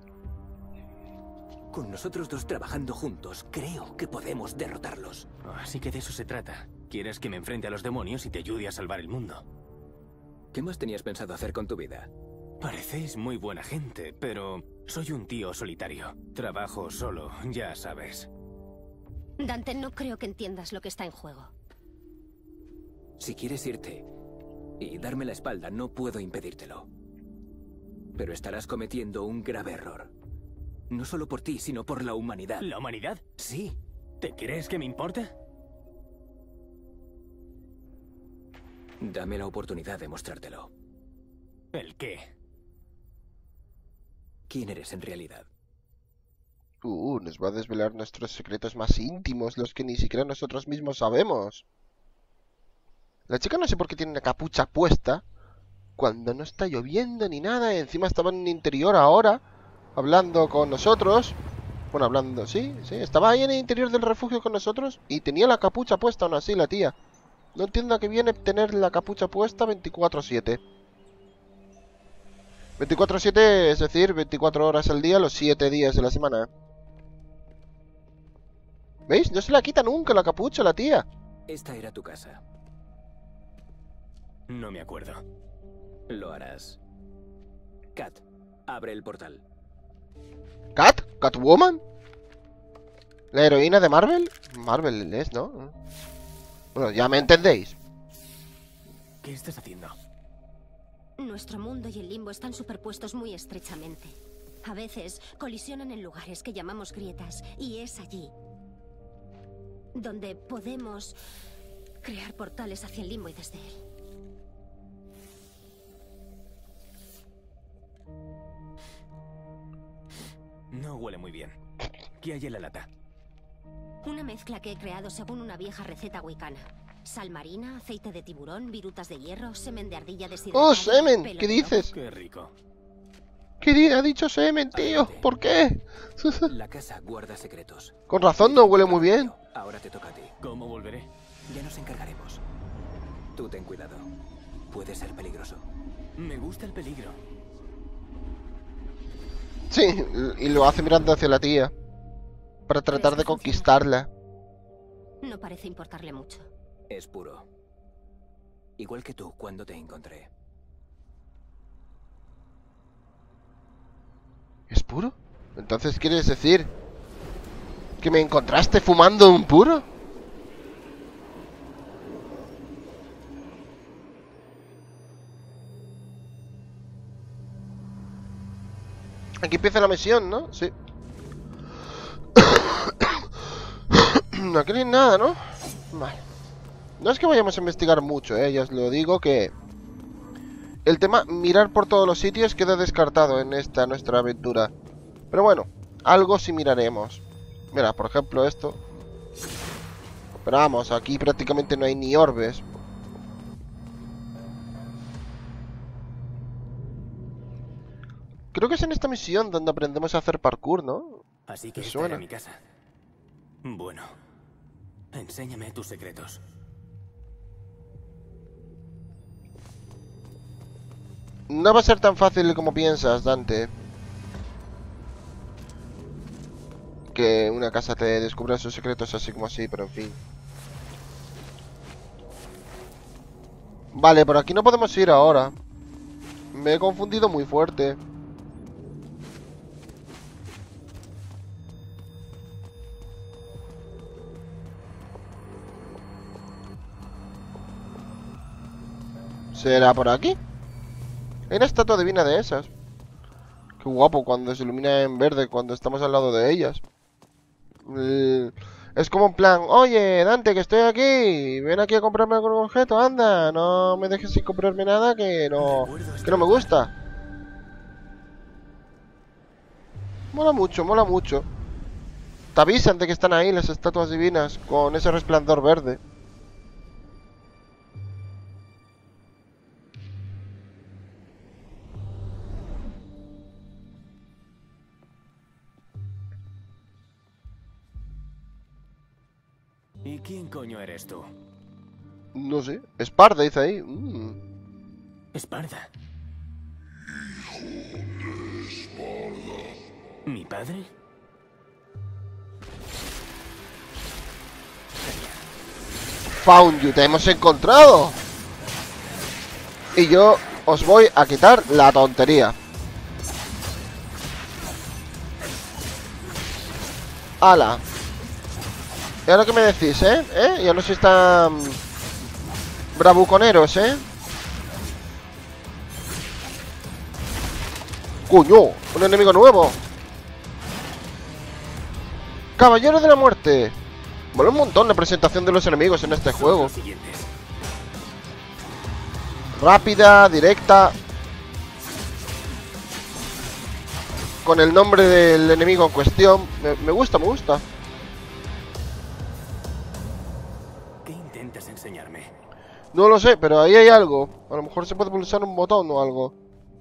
Con nosotros dos trabajando juntos, creo que podemos derrotarlos. Así que de eso se trata. Quieres que me enfrente a los demonios y te ayude a salvar el mundo. ¿Qué más tenías pensado hacer con tu vida? Parecéis muy buena gente, pero soy un tío solitario. Trabajo solo, ya sabes. Dante, no creo que entiendas lo que está en juego. Si quieres irte y darme la espalda, no puedo impedírtelo. Pero estarás cometiendo un grave error. No solo por ti, sino por la humanidad. ¿La humanidad? Sí. ¿Te crees que me importa? Dame la oportunidad de mostrártelo. ¿El qué? ¿Quién eres en realidad? Nos va a desvelar nuestros secretos más íntimos, los que ni siquiera nosotros mismos sabemos. La chica no sé por qué tiene una capucha puesta cuando no está lloviendo ni nada. Encima estaba en un interior ahora, hablando con nosotros. Bueno, hablando, sí, estaba ahí en el interior del refugio con nosotros y tenía la capucha puesta aún así la tía. No entiendo a qué viene tener la capucha puesta 24/7. 24/7, es decir, 24 horas al día, los 7 días de la semana. ¿Veis? No se la quita nunca la capucha la tía. Esta era tu casa. No me acuerdo. Lo harás. Cat, abre el portal. ¿Cat? ¿Catwoman? ¿La heroína de Marvel? Marvel es, ¿no? Bueno, ya me entendéis. ¿Qué estás haciendo? Nuestro mundo y el limbo están superpuestos muy estrechamente. A veces colisionan en lugares que llamamos grietas, y es allí donde podemos crear portales hacia el limbo y desde él. No huele muy bien. ¿Qué hay en la lata? Una mezcla que he creado según una vieja receta wicana. Sal marina, aceite de tiburón, virutas de hierro, semen de ardilla deshidratada... ¡Oh, semen! pelo ¿Qué de dices? Qué rico. ¿Qué ha dicho semen, tío? ¿Por qué? La casa guarda secretos. Con razón no huele muy bien. Ahora te toca a ti. ¿Cómo volveré? Ya nos encargaremos. Tú ten cuidado. Puede ser peligroso. Me gusta el peligro. Sí, y lo hace mirando hacia la tía. Para tratar de conquistarla. No parece importarle mucho. Es puro. Igual que tú cuando te encontré. ¿Es puro? Entonces, ¿quieres decir que me encontraste fumando un puro? Aquí empieza la misión, ¿no? Sí. No queréis nada, ¿no? Vale. No es que vayamos a investigar mucho, ya os lo digo que... El tema mirar por todos los sitios queda descartado en esta nuestra aventura. Pero bueno, algo sí miraremos. Mira, por ejemplo esto. Pero vamos, aquí prácticamente no hay ni orbes. Creo que es en esta misión donde aprendemos a hacer parkour, ¿no? Así que ¿Te esta suena? era mi casa. Bueno, enséñame tus secretos. No va a ser tan fácil como piensas, Dante. Que una casa te descubra sus secretos así como así, pero en fin. Vale, por aquí no podemos ir ahora. Me he confundido muy fuerte. ¿Será por aquí? Hay una estatua divina de esas. Qué guapo cuando se ilumina en verde cuando estamos al lado de ellas. Es como en plan, oye, Dante, que estoy aquí. Ven aquí a comprarme algún objeto, anda. No me dejes sin comprarme nada que no me gusta. Mola mucho, mola mucho. Te avisan de que están ahí las estatuas divinas con ese resplandor verde. ¿Y quién coño eres tú? No sé, Esparda dice ahí. Esparda. ¿Mi padre? Found you, te hemos encontrado. Y yo os voy a quitar la tontería. ¡Hala! ¿Y ahora qué me decís, Ya no sois tan bravuconeros, ¡Coño! ¡Un enemigo nuevo! ¡Caballero de la muerte! Mola un montón la presentación de los enemigos en este juego. Rápida, directa. Con el nombre del enemigo en cuestión. Me gusta, me gusta. ¿Qué intentas enseñarme? No lo sé, pero ahí hay algo. A lo mejor se puede pulsar un botón o algo.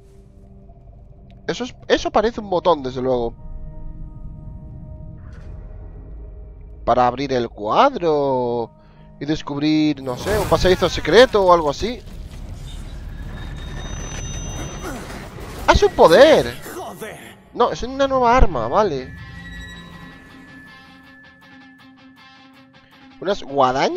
Eso parece un botón, desde luego. Para abrir el cuadro y descubrir, no sé, un pasadizo secreto o algo así. ¡Ah, es un poder! ¡Joder! No, es una nueva arma, vale. ¿Unas guadañas?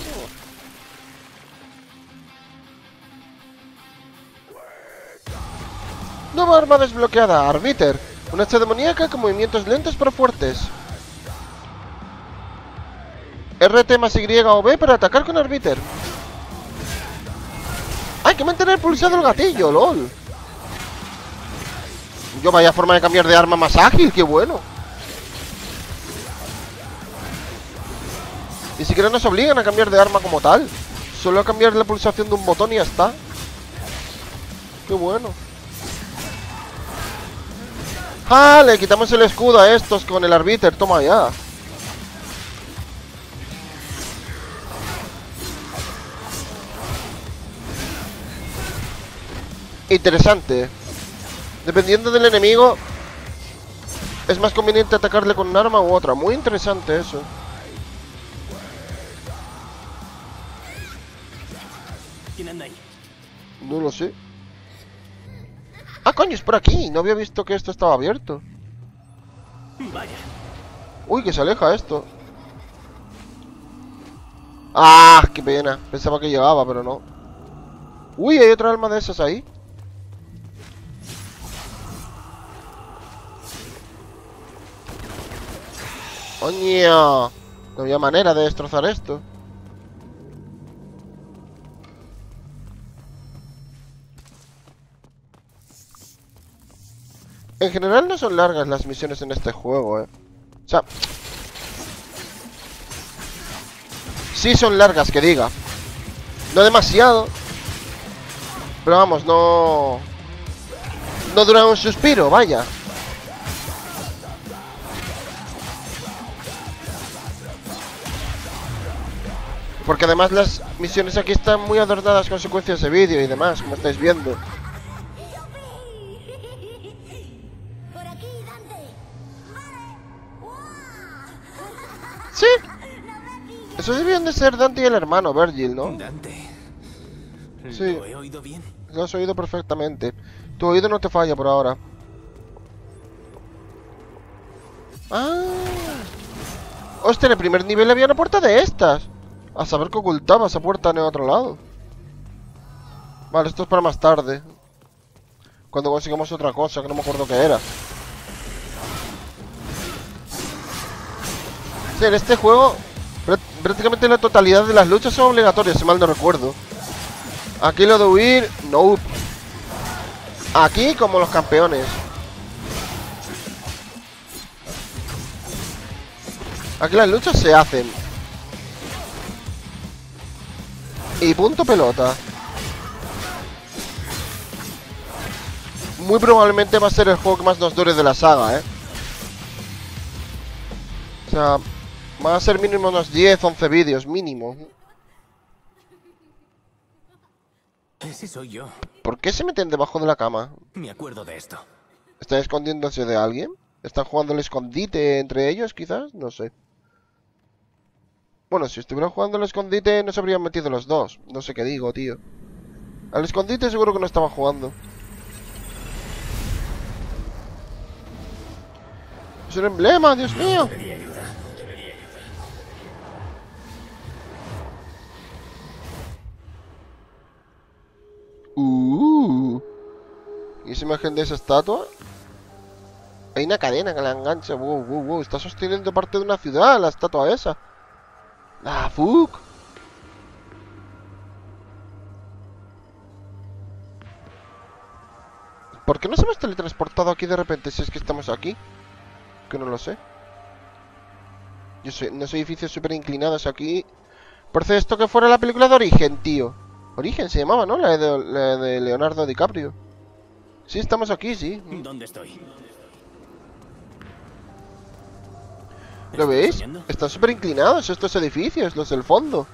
Nueva arma desbloqueada, Arbiter. Una hacha demoníaca con movimientos lentos pero fuertes. RT más Y o B para atacar con Arbiter. Hay que mantener pulsado el gatillo, lol. Yo, vaya forma de cambiar de arma más ágil, qué bueno. Ni siquiera nos obligan a cambiar de arma como tal. Solo a cambiar la pulsación de un botón y ya está. Qué bueno. ¡Ah! Le quitamos el escudo a estos con el Arbiter, toma ya. Interesante. Dependiendo del enemigo, es más conveniente atacarle con un arma u otra. Muy interesante eso. ¿Quién anda ahí? No lo sé. Ah, coño, es por aquí. No había visto que esto estaba abierto. Vaya. Uy, que se aleja esto. Ah, qué pena. Pensaba que llegaba, pero no. Uy, hay otra alma de esas ahí. ¡Coño! No había manera de destrozar esto. En general no son largas las misiones en este juego, O sea... sí son largas, que diga. No demasiado. Pero vamos, no dura un suspiro, vaya. Porque además las misiones aquí están muy adornadas con secuencias de vídeo y demás, como estáis viendo. Sí. Esos debían de ser Dante y el hermano Virgil, ¿no? Dante. Sí. ¿Lo he oído bien? Lo has oído perfectamente. Tu oído no te falla por ahora. Ah. Hostia, en el primer nivel había una puerta de estas. A saber que ocultaba esa puerta en el otro lado. Vale, esto es para más tarde. Cuando consigamos otra cosa, que no me acuerdo qué era. Sí, en este juego prácticamente la totalidad de las luchas son obligatorias, si mal no recuerdo. Aquí lo de huir, no. Aquí como los campeones. Aquí las luchas se hacen. Y punto pelota. Muy probablemente va a ser el juego que más nos dure de la saga, O sea, van a ser mínimo unos 10, 11 vídeos, mínimo. Ese soy yo. ¿Por qué se meten debajo de la cama? Me acuerdo de esto. ¿Están escondiéndose de alguien? ¿Están jugando el escondite entre ellos, quizás? No sé. Bueno, si estuvieran jugando al escondite no se habrían metido los dos. No sé qué digo, tío. Al escondite seguro que no estaban jugando. Es un emblema, Dios mío. ¿Y esa imagen de esa estatua? Hay una cadena que la engancha. Wow. Está sosteniendo parte de una ciudad, la estatua esa. ¡Ah, fuck! ¿Por qué nos hemos teletransportado aquí de repente si es que estamos aquí? Que no lo sé. Yo sé, unos edificios súper inclinados aquí. Parece esto que fuera la película de Origen, tío. Origen se llamaba, ¿no? La de Leonardo DiCaprio. Sí, estamos aquí, sí. ¿Dónde estoy? ¿Lo veis? Están súper inclinados estos edificios, los del fondo.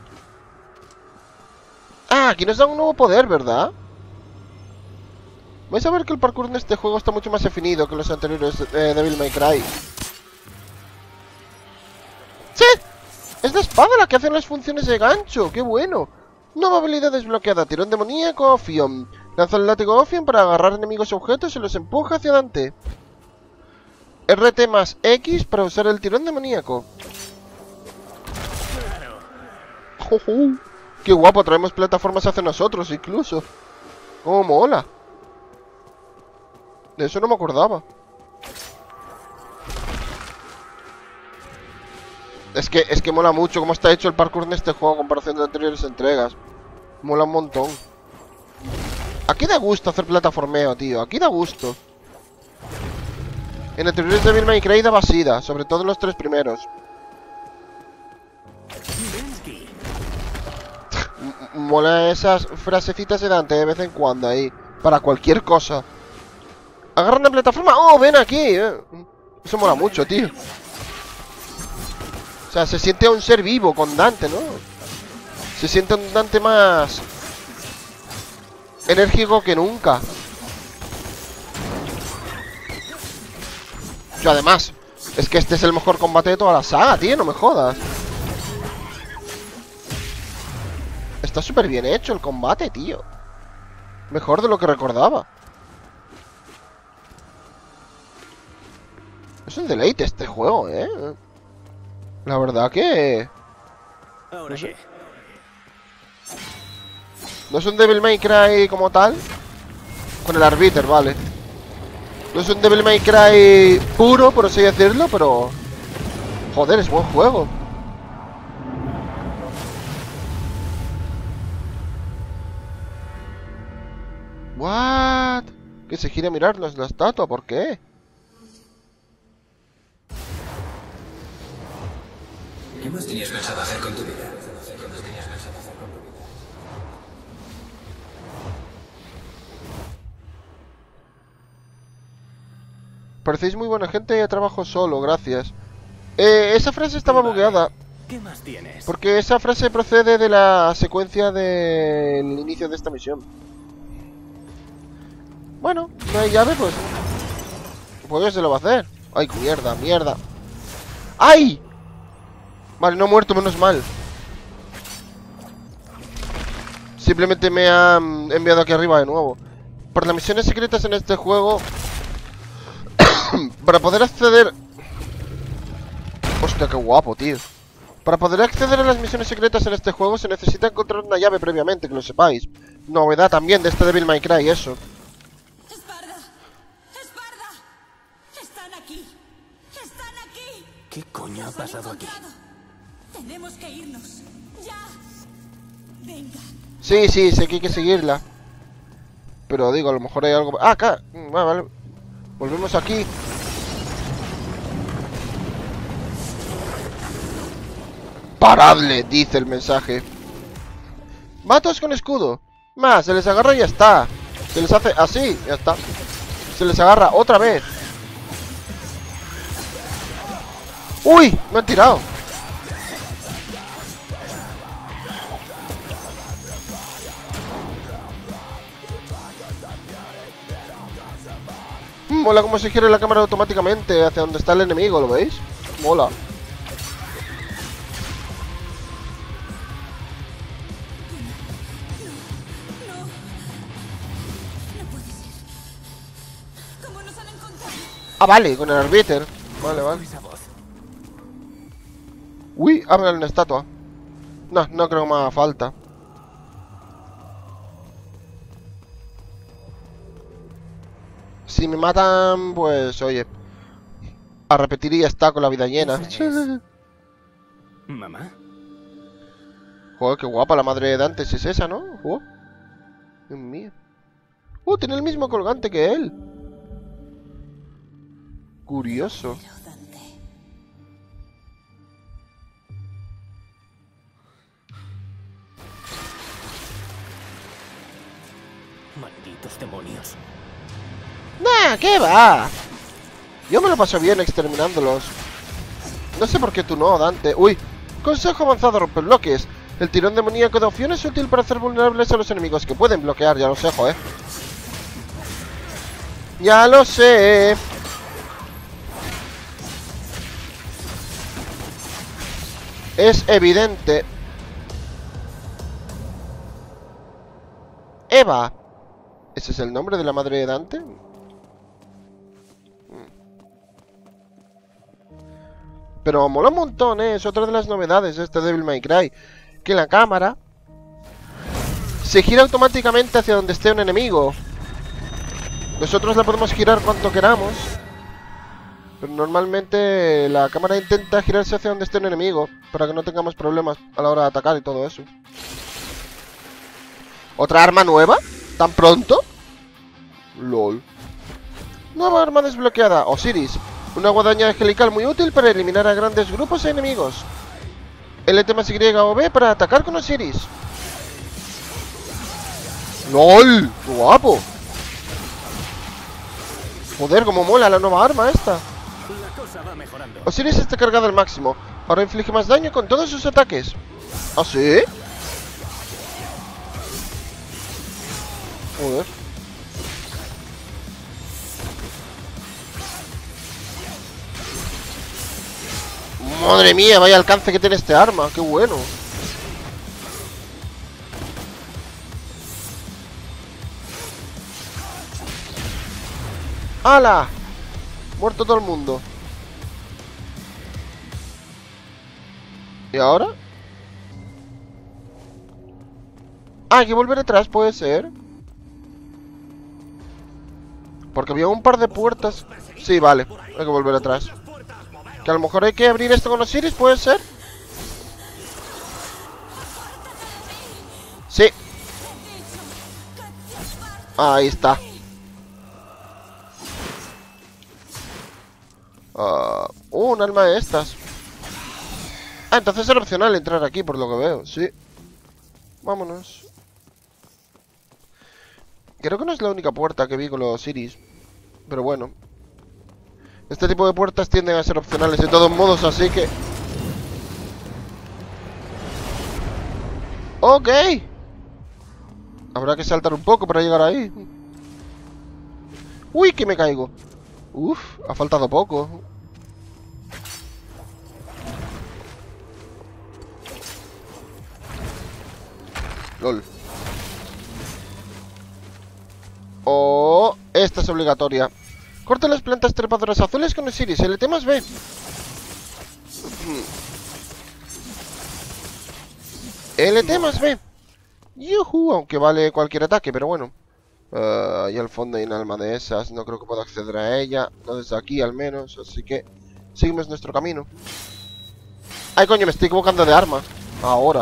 Ah, aquí nos dan un nuevo poder, ¿verdad? Vais a ver que el parkour en este juego está mucho más definido que los anteriores de Devil May Cry. ¡Sí! Es la espada la que hace las funciones de gancho. ¡Qué bueno! Nueva habilidad desbloqueada. Tirón demoníaco Ophion. Lanza el látigo Ophion para agarrar enemigos objetos y los empuja hacia adelante. RT más X para usar el tirón demoníaco. ¡Qué guapo! Traemos plataformas hacia nosotros incluso. ¡Cómo mola! De eso no me acordaba. Es que mola mucho cómo está hecho el parkour en este juego a comparación de anteriores entregas. Mola un montón. Aquí da gusto hacer plataformeo, tío. Aquí da gusto. En anteriores de Devil May Cry daba sida, sobre todo en los 3 primeros. Mola esas frasecitas de Dante de vez en cuando ahí. Para cualquier cosa. Agarra una plataforma. ¡Oh, ven aquí! Eso mola mucho, tío. O sea, se siente a un ser vivo con Dante, ¿no? Se siente un Dante más enérgico que nunca. Y además, es que este es el mejor combate de toda la saga, tío, no me jodas. Está súper bien hecho el combate, tío. Mejor de lo que recordaba. Es un deleite este juego, La verdad que... ¿Ahora qué? No es un Devil May Cry como tal. Con el Arbiter, vale. No es un Devil May Cry puro, por así decirlo, pero... Joder, es buen juego. What? Que se gira a mirarnos la estatua, ¿por qué? ¿Qué más tenías pensado hacer con tu vida? Parecéis muy buena gente y trabajo solo, gracias. Esa frase estaba bugueada. ¿Qué más tienes? Porque esa frase procede de la secuencia del inicio de esta misión. Bueno, no hay llave, pues... Pues se lo va a hacer. Ay, mierda, mierda. ¡Ay! Vale, no he muerto, menos mal. Simplemente me han enviado aquí arriba de nuevo. Por las misiones secretas en este juego... para poder acceder... Hostia, qué guapo, tío. Para poder acceder a las misiones secretas en este juego se necesita encontrar una llave previamente, que lo sepáis. Novedad también de este Devil May Cry, eso. ¡Esparda! ¡Esparda! ¡Están aquí! ¡Están aquí! ¿Qué coño ha pasado aquí? Tenemos que irnos. ¡Ya! Venga. Sí, sí, sé que hay que seguirla. Pero digo, a lo mejor hay algo... Ah, acá. Vale. Volvemos aquí. ¡Paradle! Dice el mensaje. Matos con escudo. Más, se les agarra y ya está. Se les hace así, ya está. Se les agarra otra vez. ¡Uy! Me han tirado. Mola como se gira la cámara automáticamente hacia donde está el enemigo, ¿lo veis? Mola. Ah, vale, con el arbiter. Vale, vale. Uy, abre una estatua. No, no creo que me haga falta. Si me matan, pues, oye, a repetir y ya está con la vida llena. ¿Mamá? Joder, qué guapa la madre de Dante, si es esa, ¿no? Dios mío. Tiene el mismo colgante que él. Curioso. Malditos demonios. Nah, ¿qué va? Yo me lo paso bien exterminándolos. No sé por qué tú no, Dante. Uy, consejo avanzado romper bloques. El tirón demoníaco de opción es útil para hacer vulnerables a los enemigos que pueden bloquear, ya lo sé, joder. Ya lo sé. Es evidente. Eva. ¿Ese es el nombre de la madre de Dante? Pero mola un montón, ¿eh? Es otra de las novedades de este Devil May Cry. Que la cámara se gira automáticamente hacia donde esté un enemigo. Nosotros la podemos girar cuanto queramos, pero normalmente la cámara intenta girarse hacia donde esté un enemigo, para que no tengamos problemas a la hora de atacar y todo eso. ¿Otra arma nueva? ¿Tan pronto? LOL. Nueva arma desbloqueada, Osiris. Una guadaña angelical muy útil para eliminar a grandes grupos de enemigos. LT más Y o B para atacar con Osiris. ¡LOL! ¡Qué guapo! Joder, como mola la nueva arma esta. La cosa va mejorando. Osiris está cargado al máximo. Ahora inflige más daño con todos sus ataques. ¿Ah, sí? Joder. Madre mía, vaya alcance que tiene este arma. Qué bueno. ¡Hala! Muerto todo el mundo. ¿Y ahora? Ah, hay que volver atrás, puede ser. Porque había un par de puertas. Sí, vale, hay que volver atrás. Que a lo mejor hay que abrir esto con Osiris, puede ser. Sí. Ahí está. Un arma de estas. Ah, entonces era opcional entrar aquí, por lo que veo. Sí. Vámonos. Creo que no es la única puerta que vi con los Osiris. Pero bueno. Este tipo de puertas tienden a ser opcionales de todos modos, así que... ¡Ok! Habrá que saltar un poco para llegar ahí. ¡Uy, que me caigo! Uf, ha faltado poco. LOL. Oh, esta es obligatoria. Corta las plantas trepadoras azules con Osiris. LT más B. LT más B. Yuhu, aunque vale cualquier ataque, pero bueno. Ahí al fondo hay un alma de esas. No creo que pueda acceder a ella. No desde aquí al menos. Así que seguimos nuestro camino. Ay, coño, me estoy equivocando de arma. Ahora.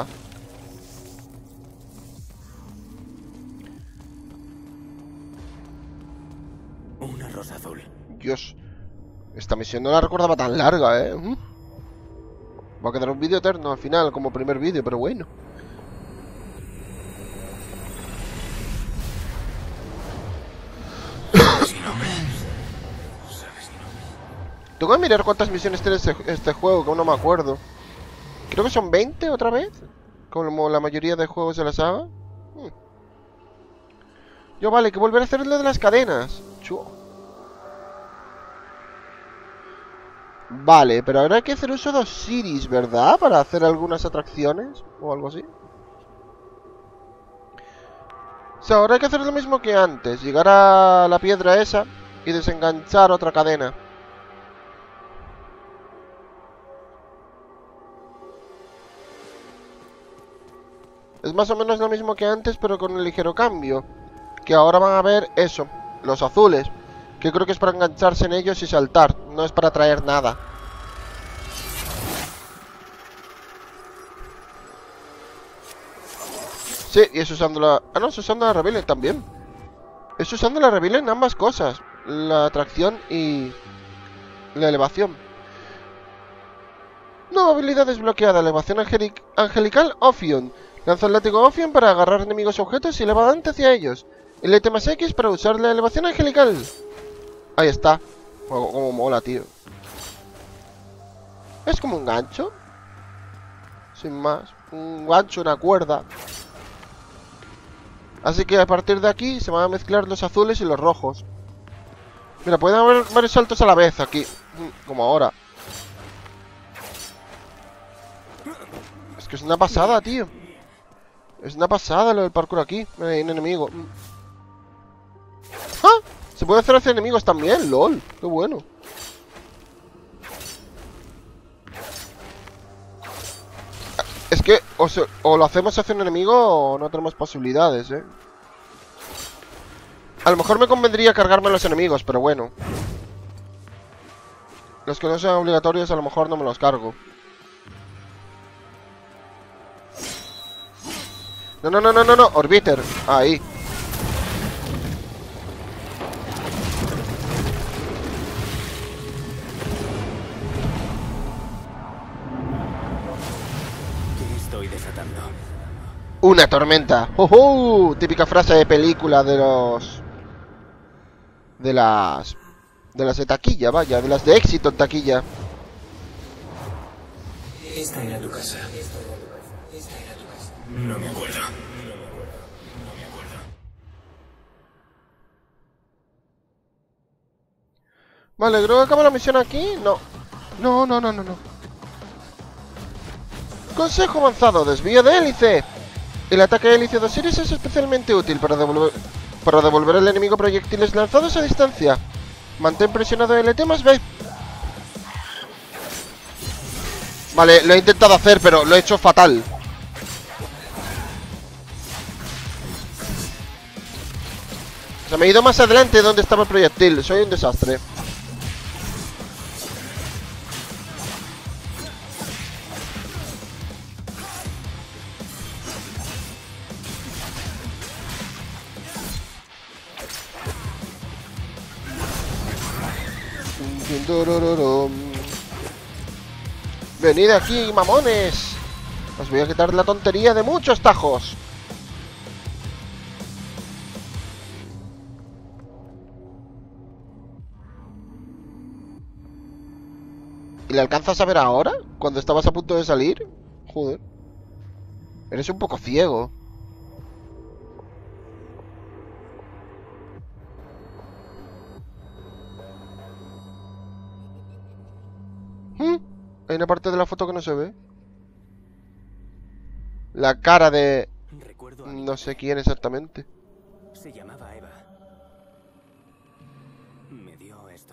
Una rosa azul. Dios. Esta misión no la recordaba tan larga, Va a quedar un vídeo eterno al final, como primer vídeo, pero bueno. Tengo que mirar cuántas misiones tiene este juego, que aún no me acuerdo. Creo que son 20 otra vez, como la mayoría de juegos de la saga. Yo, vale, que volver a hacer lo de las cadenas. Vale, pero ahora hay que hacer uso de Osiris, ¿verdad? Para hacer algunas atracciones o algo así. O sea, ahora hay que hacer lo mismo que antes. Llegar a la piedra esa y desenganchar otra cadena. Es más o menos lo mismo que antes, pero con un ligero cambio. Que ahora van a ver eso, los azules. Que creo que es para engancharse en ellos y saltar. No es para traer nada. Sí, y es usando la... Ah, no, es usando la Rebellion también. Es usando la Rebellion en ambas cosas. La atracción y... la elevación. Nueva habilidad desbloqueada. Elevación angelical Ophion. Lanza el látigo Ophion para agarrar enemigos objetos y eleva adelante hacia ellos. El ítem más X para usar la elevación angelical. Ahí está. Como mola, tío. Es como un gancho. Sin más. Un gancho, una cuerda. Así que a partir de aquí se van a mezclar los azules y los rojos. Mira, pueden haber varios saltos a la vez aquí. Como ahora. Es que es una pasada, tío. Es una pasada lo del parkour aquí. Hay un enemigo. ¡Ah! Se puede hacer hacia enemigos también, lol. Qué bueno. Es que o lo hacemos hacia un enemigo o no tenemos posibilidades, A lo mejor me convendría cargarme a los enemigos, pero bueno. Los que no sean obligatorios a lo mejor no me los cargo. No, Orbiter. Ahí. ¿Qué estoy desatando? Una tormenta. Típica frase de película de los... De las de taquilla, vaya. De las de éxito en taquilla. Esta era tu casa. No me acuerdo. Vale, creo que acaba la misión aquí. No. No. Consejo avanzado. Desvío de hélice. El ataque de hélice de Osiris es especialmente útil para devolver al enemigo proyectiles lanzados a distancia. Mantén presionado LT más B. Vale, lo he intentado hacer, pero lo he hecho fatal. O sea, me he ido más adelante de donde estaba el proyectil. Soy un desastre. Venid aquí, mamones. Os voy a quitar la tontería de muchos tajos. ¿Le alcanzas a ver ahora? Cuando estabas a punto de salir. Joder. Eres un poco ciego. Hay una parte de la foto que no se ve. La cara de... no sé quién exactamente. Se llamaba Eva. Me dio esto.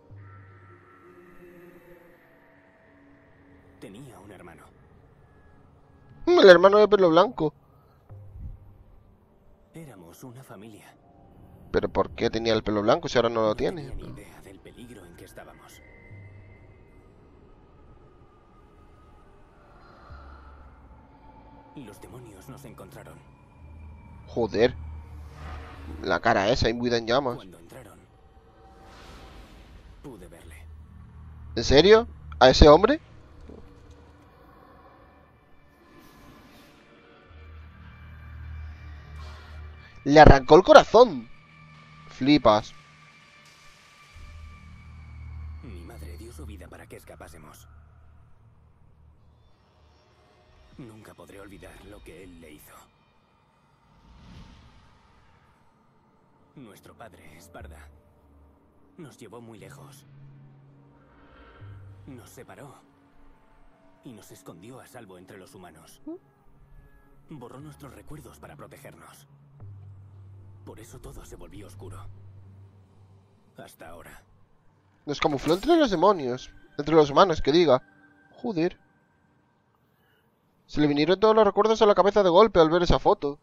Tenía un hermano. El hermano de pelo blanco. Éramos una familia. ¿Pero por qué tenía el pelo blanco si ahora no lo tiene? No tenía ni idea del peligro en que estábamos. Los demonios nos encontraron. Joder. La cara esa, imbuida en llamas. Cuando entraron, pude verle. ¿En serio? ¿A ese hombre? Le arrancó el corazón. Flipas. Mi madre dio su vida para que escapásemos. Nunca podré olvidar lo que él le hizo. Nuestro padre, Esparda, nos llevó muy lejos. Nos separó y nos escondió a salvo entre los humanos. Borró nuestros recuerdos para protegernos. Por eso todo se volvió oscuro. Hasta ahora. Nos camufló entre los demonios. Entre los humanos, que diga. Joder. Se le vinieron todos los recuerdos a la cabeza de golpe al ver esa foto.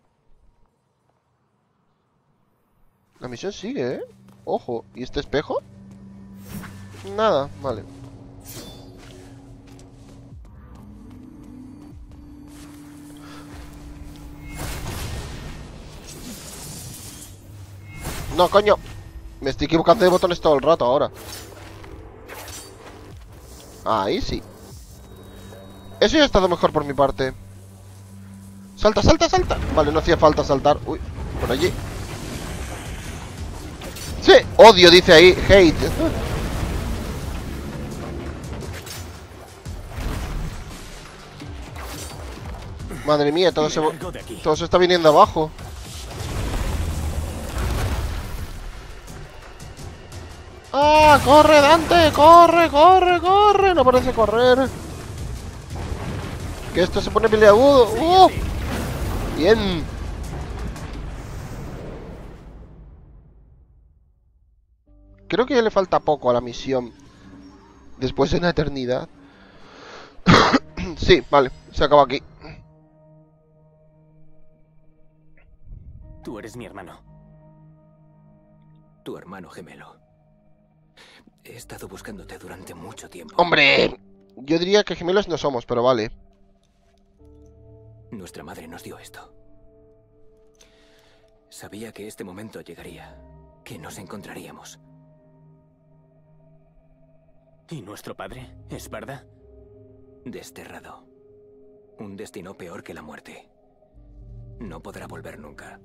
La misión sigue, ¿eh? Ojo. ¿Y este espejo? Nada, vale. No, coño. Me estoy equivocando de botones todo el rato ahora. Ahí sí. Eso ya ha estado mejor por mi parte. ¡Salta, salta, salta! Vale, no hacía falta saltar. Uy, por allí. ¡Sí! Odio, dice ahí. Hate. Madre mía, todo se está viniendo abajo. ¡Ah! ¡Corre, Dante! ¡Corre, corre, corre! No parece correr. Que esto se pone peleagudo. Bien. Creo que ya le falta poco a la misión. Después de una eternidad. Sí, vale. Se acaba aquí. Tú eres mi hermano. Tu hermano gemelo. He estado buscándote durante mucho tiempo. ¡Hombre! Yo diría que gemelos no somos, pero vale. Nuestra madre nos dio esto. Sabía que este momento llegaría, que nos encontraríamos. ¿Y nuestro padre, Esparda? Desterrado. Un destino peor que la muerte. No podrá volver nunca.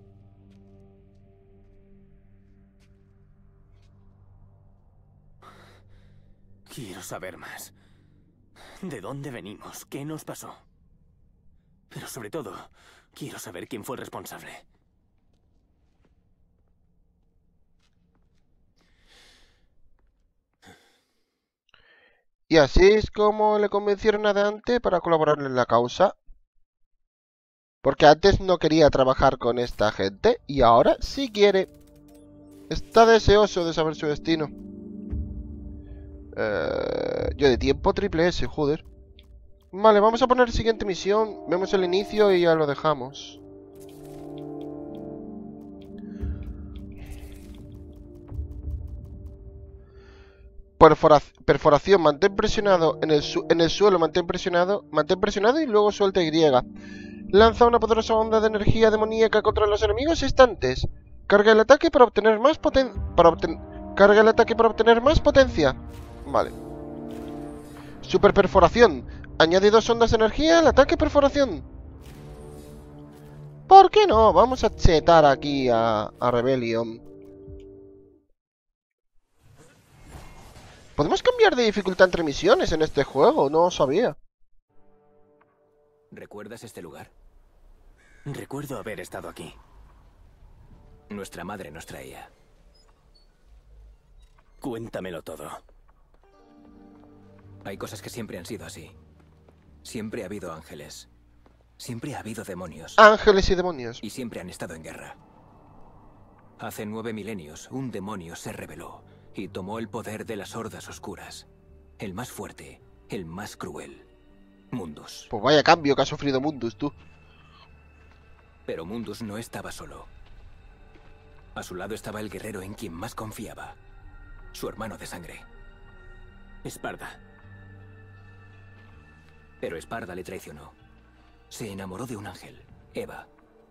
Quiero saber más. ¿De dónde venimos? ¿Qué nos pasó? Pero sobre todo, quiero saber quién fue el responsable. Y así es como le convencieron a Dante para colaborar en la causa. Porque antes no quería trabajar con esta gente y ahora sí quiere. Está deseoso de saber su destino. Yo de tiempo triple S, joder. Vale, vamos a poner siguiente misión. Vemos el inicio y ya lo dejamos. Perforación, mantén presionado en el suelo, mantén presionado y luego suelta Y. Lanza una poderosa onda de energía demoníaca contra los enemigos instantes. Carga el ataque para obtener más potencia. Vale. Super perforación. Añade 2 ondas de energía al ataque perforación. ¿Por qué no? Vamos a chetar aquí a Rebellion. ¿Podemos cambiar de dificultad entre misiones en este juego? No lo sabía. ¿Recuerdas este lugar? Recuerdo haber estado aquí. Nuestra madre nos traía. Cuéntamelo todo. Hay cosas que siempre han sido así. Siempre ha habido ángeles. Siempre ha habido demonios. Ángeles y demonios. Y siempre han estado en guerra. Hace 9 milenios, un demonio se rebeló y tomó el poder de las hordas oscuras. El más fuerte, el más cruel. Mundus. Pues vaya cambio que ha sufrido Mundus, tú. Pero Mundus no estaba solo. A su lado estaba el guerrero en quien más confiaba. Su hermano de sangre. Esparda. Pero Esparda le traicionó. Se enamoró de un ángel, Eva.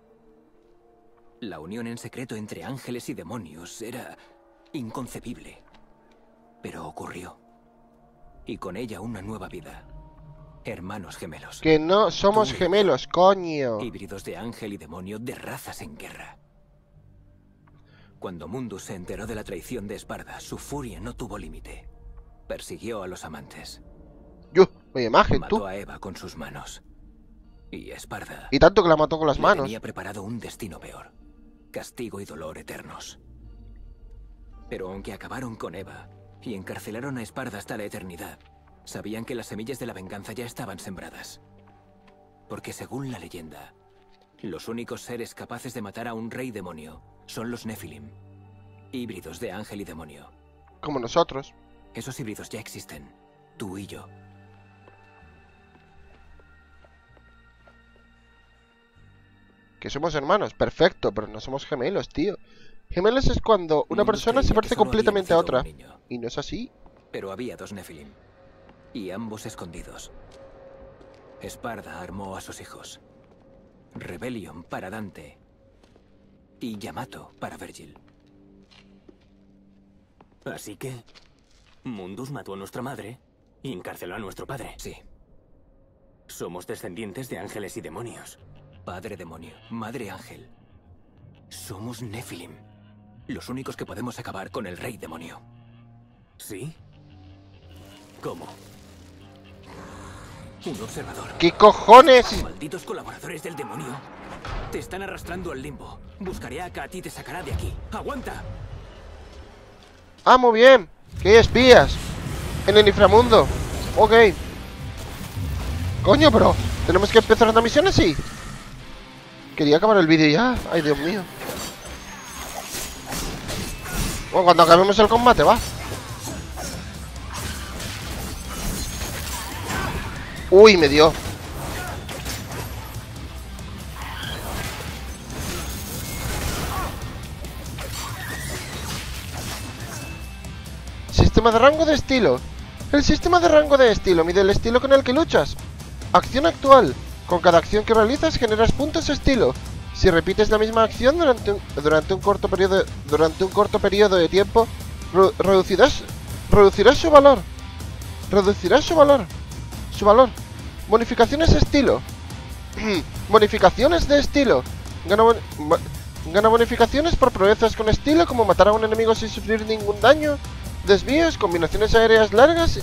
La unión en secreto entre ángeles y demonios era inconcebible. Pero ocurrió. Y con ella una nueva vida. Hermanos gemelos. Que no somos gemelos, coño. Híbridos de ángel y demonio de razas en guerra. Cuando Mundus se enteró de la traición de Esparda, su furia no tuvo límite. Persiguió a los amantes. Yo, vaya imagen, tú. Mató a Eva con sus manos. Y Esparda... Y tanto que la mató con las manos. Tenía preparado un destino peor. Castigo y dolor eternos. Pero aunque acabaron con Eva y encarcelaron a Esparda hasta la eternidad, sabían que las semillas de la venganza ya estaban sembradas. Porque según la leyenda, los únicos seres capaces de matar a un rey demonio son los Nephilim, híbridos de ángel y demonio. Como nosotros. Esos híbridos ya existen, tú y yo. Que somos hermanos, perfecto, pero no somos gemelos, tío. Gemelos es cuando una persona se parece completamente a otra. Y no es así. Pero había 2 Nephilim, y ambos escondidos. Esparda armó a sus hijos. Rebellion para Dante y Yamato para Virgil. Así que Mundus mató a nuestra madre y encarceló a nuestro padre. Sí. Somos descendientes de ángeles y demonios. Padre demonio, madre ángel. Somos Nephilim, los únicos que podemos acabar con el rey demonio. ¿Sí? ¿Cómo? Un observador. ¿Qué cojones? Malditos colaboradores del demonio. Te están arrastrando al limbo. Buscaré a Kat y te sacará de aquí. ¡Aguanta! Ah, muy bien. Que hay espías en el inframundo. Ok. Coño, pero tenemos que empezar una misión así. Quería acabar el vídeo ya. Ay, Dios mío. Bueno, cuando acabemos el combate, va. Uy, me dio. Sistema de rango de estilo. El sistema de rango de estilo mide el estilo con el que luchas. Acción actual. Con cada acción que realizas generas puntos estilo. Si repites la misma acción durante un corto periodo de tiempo, reducirás su valor. Su valor. Bonificaciones estilo. Bonificaciones de estilo. Gana bonificaciones por proezas con estilo, como matar a un enemigo sin sufrir ningún daño, desvíos, combinaciones aéreas largas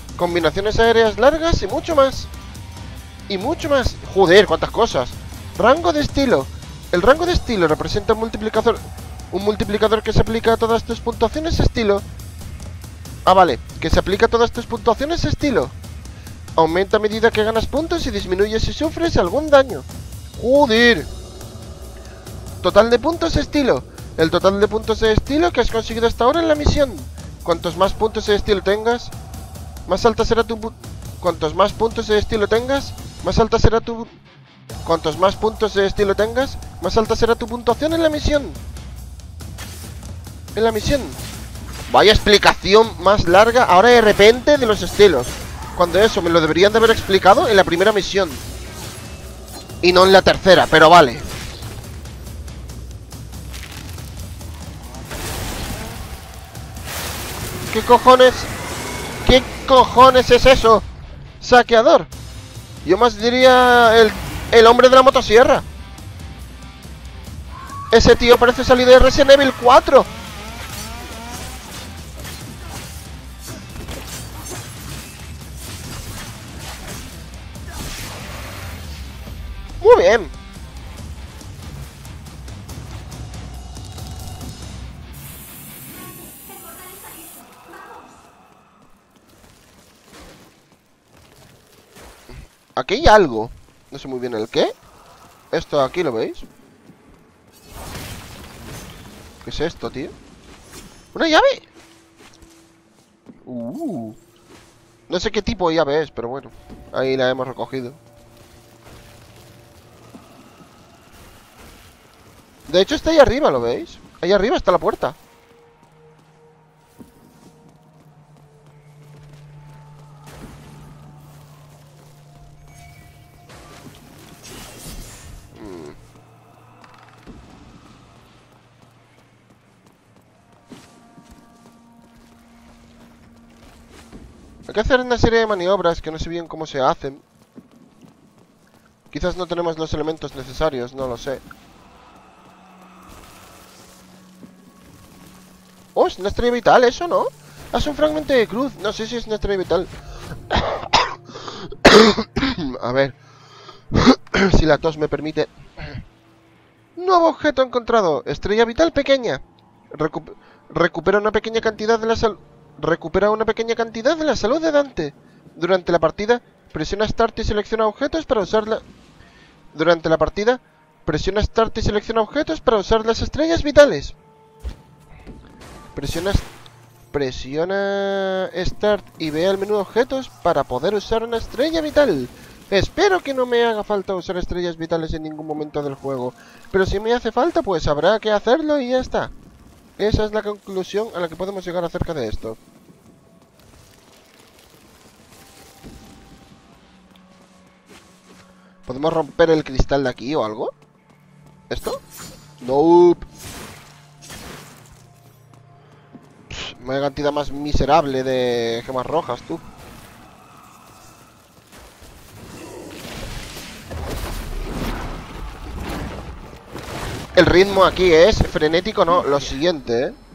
y mucho más. Y mucho más. Joder, cuántas cosas. Rango de estilo. El rango de estilo representa un multiplicador que se aplica a todas tus puntuaciones estilo. Ah, vale, que se aplica a todas tus puntuaciones estilo. Aumenta a medida que ganas puntos y disminuye si sufres algún daño. Joder. Total de puntos estilo. El total de puntos de estilo que has conseguido hasta ahora en la misión. Cuantos más puntos de estilo tengas, más alta será tu... Cuantos más puntos de estilo tengas, más alta será tu... Cuantos más puntos de estilo tengas, más alta será tu puntuación en la misión. Vaya explicación más larga ahora de repente de los estilos. Cuando eso me lo deberían de haber explicado en la primera misión. Y no en la tercera, pero vale. ¿Qué cojones? ¿Qué cojones es eso? Saqueador. Yo más diría el hombre de la motosierra. Ese tío parece salir de Resident Evil 4. bien. Aquí hay algo. No sé muy bien el qué. Esto aquí, ¿lo veis? ¿Qué es esto, tío? ¡Una llave! No sé qué tipo de llave es, pero bueno. Ahí la hemos recogido. De hecho está ahí arriba, ¿lo veis? Ahí arriba está la puerta. Hay que hacer una serie de maniobras que no sé bien cómo se hacen. Quizás no tenemos los elementos necesarios, no lo sé. Oh, es una estrella vital, eso, ¿no? Es un fragmento de cruz. No sé si es una estrella vital. A ver. Si la tos me permite. Nuevo objeto encontrado. Estrella vital pequeña. Recupera una pequeña cantidad de la salud. Recupera una pequeña cantidad de la salud de Dante. Durante la partida, presiona Start y selecciona objetos para usarla. Durante la partida, presiona Start y selecciona objetos para usar las estrellas vitales. Presiona Start y ve al menú objetos para poder usar una estrella vital. Espero que no me haga falta usar estrellas vitales en ningún momento del juego. Pero si me hace falta, pues habrá que hacerlo y ya está. Esa es la conclusión a la que podemos llegar acerca de esto. ¿Podemos romper el cristal de aquí o algo? ¿Esto? Nope. Vaya cantidad más miserable de gemas rojas, tú. El ritmo aquí es frenético, no, lo siguiente, ¿eh?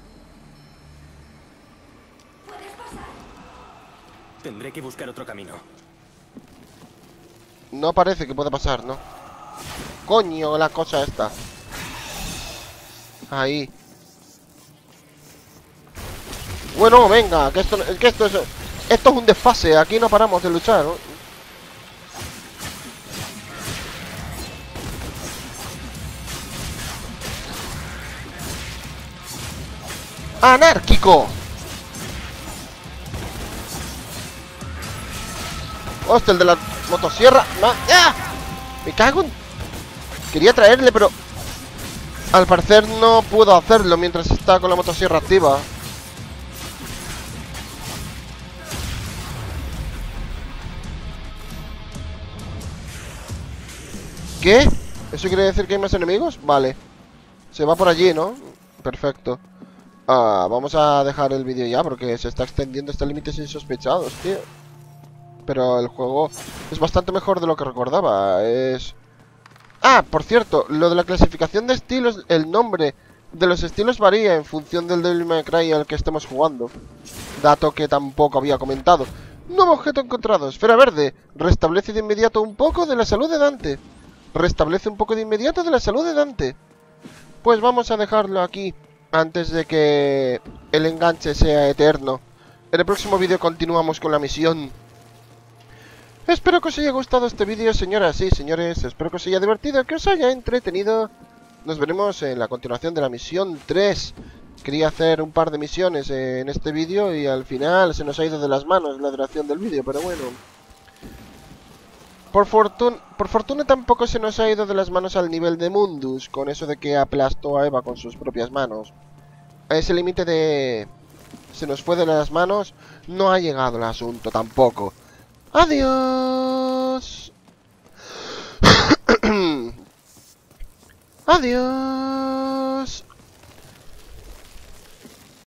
Tendré que buscar otro camino. No parece que pueda pasar, ¿no? Coño, la cosa esta. Ahí. Bueno, venga, que esto es un desfase, aquí no paramos de luchar, ¿no? ¡Anárquico! ¡Hostia, el de la motosierra! ¡Ah! Me cago en... Quería traerle, pero... Al parecer no puedo hacerlo mientras está con la motosierra activa. ¿Qué? ¿Eso quiere decir que hay más enemigos? Vale. Se va por allí, ¿no? Perfecto. Vamos a dejar el vídeo ya porque se está extendiendo hasta límites insospechados, tío. Pero el juego es bastante mejor de lo que recordaba. Por cierto, lo de la clasificación de estilos, el nombre de los estilos varía en función del Devil May Cry al que estemos jugando. Dato que tampoco había comentado. Nuevo objeto encontrado, esfera verde. Restablece de inmediato un poco de la salud de Dante. Restablece un poco de inmediato de la salud de Dante. Pues vamos a dejarlo aquí antes de que el enganche sea eterno. En el próximo vídeo continuamos con la misión. Espero que os haya gustado este vídeo, señoras y señores. Espero que os haya divertido, que os haya entretenido. Nos veremos en la continuación de la misión 3. Quería hacer un par de misiones en este vídeo y al final se nos ha ido de las manos la duración del vídeo, pero bueno. Por fortuna tampoco se nos ha ido de las manos al nivel de Mundus, con eso de que aplastó a Eva con sus propias manos. A ese límite de... se nos fue de las manos, no ha llegado el asunto tampoco. ¡Adiós! ¡Adiós!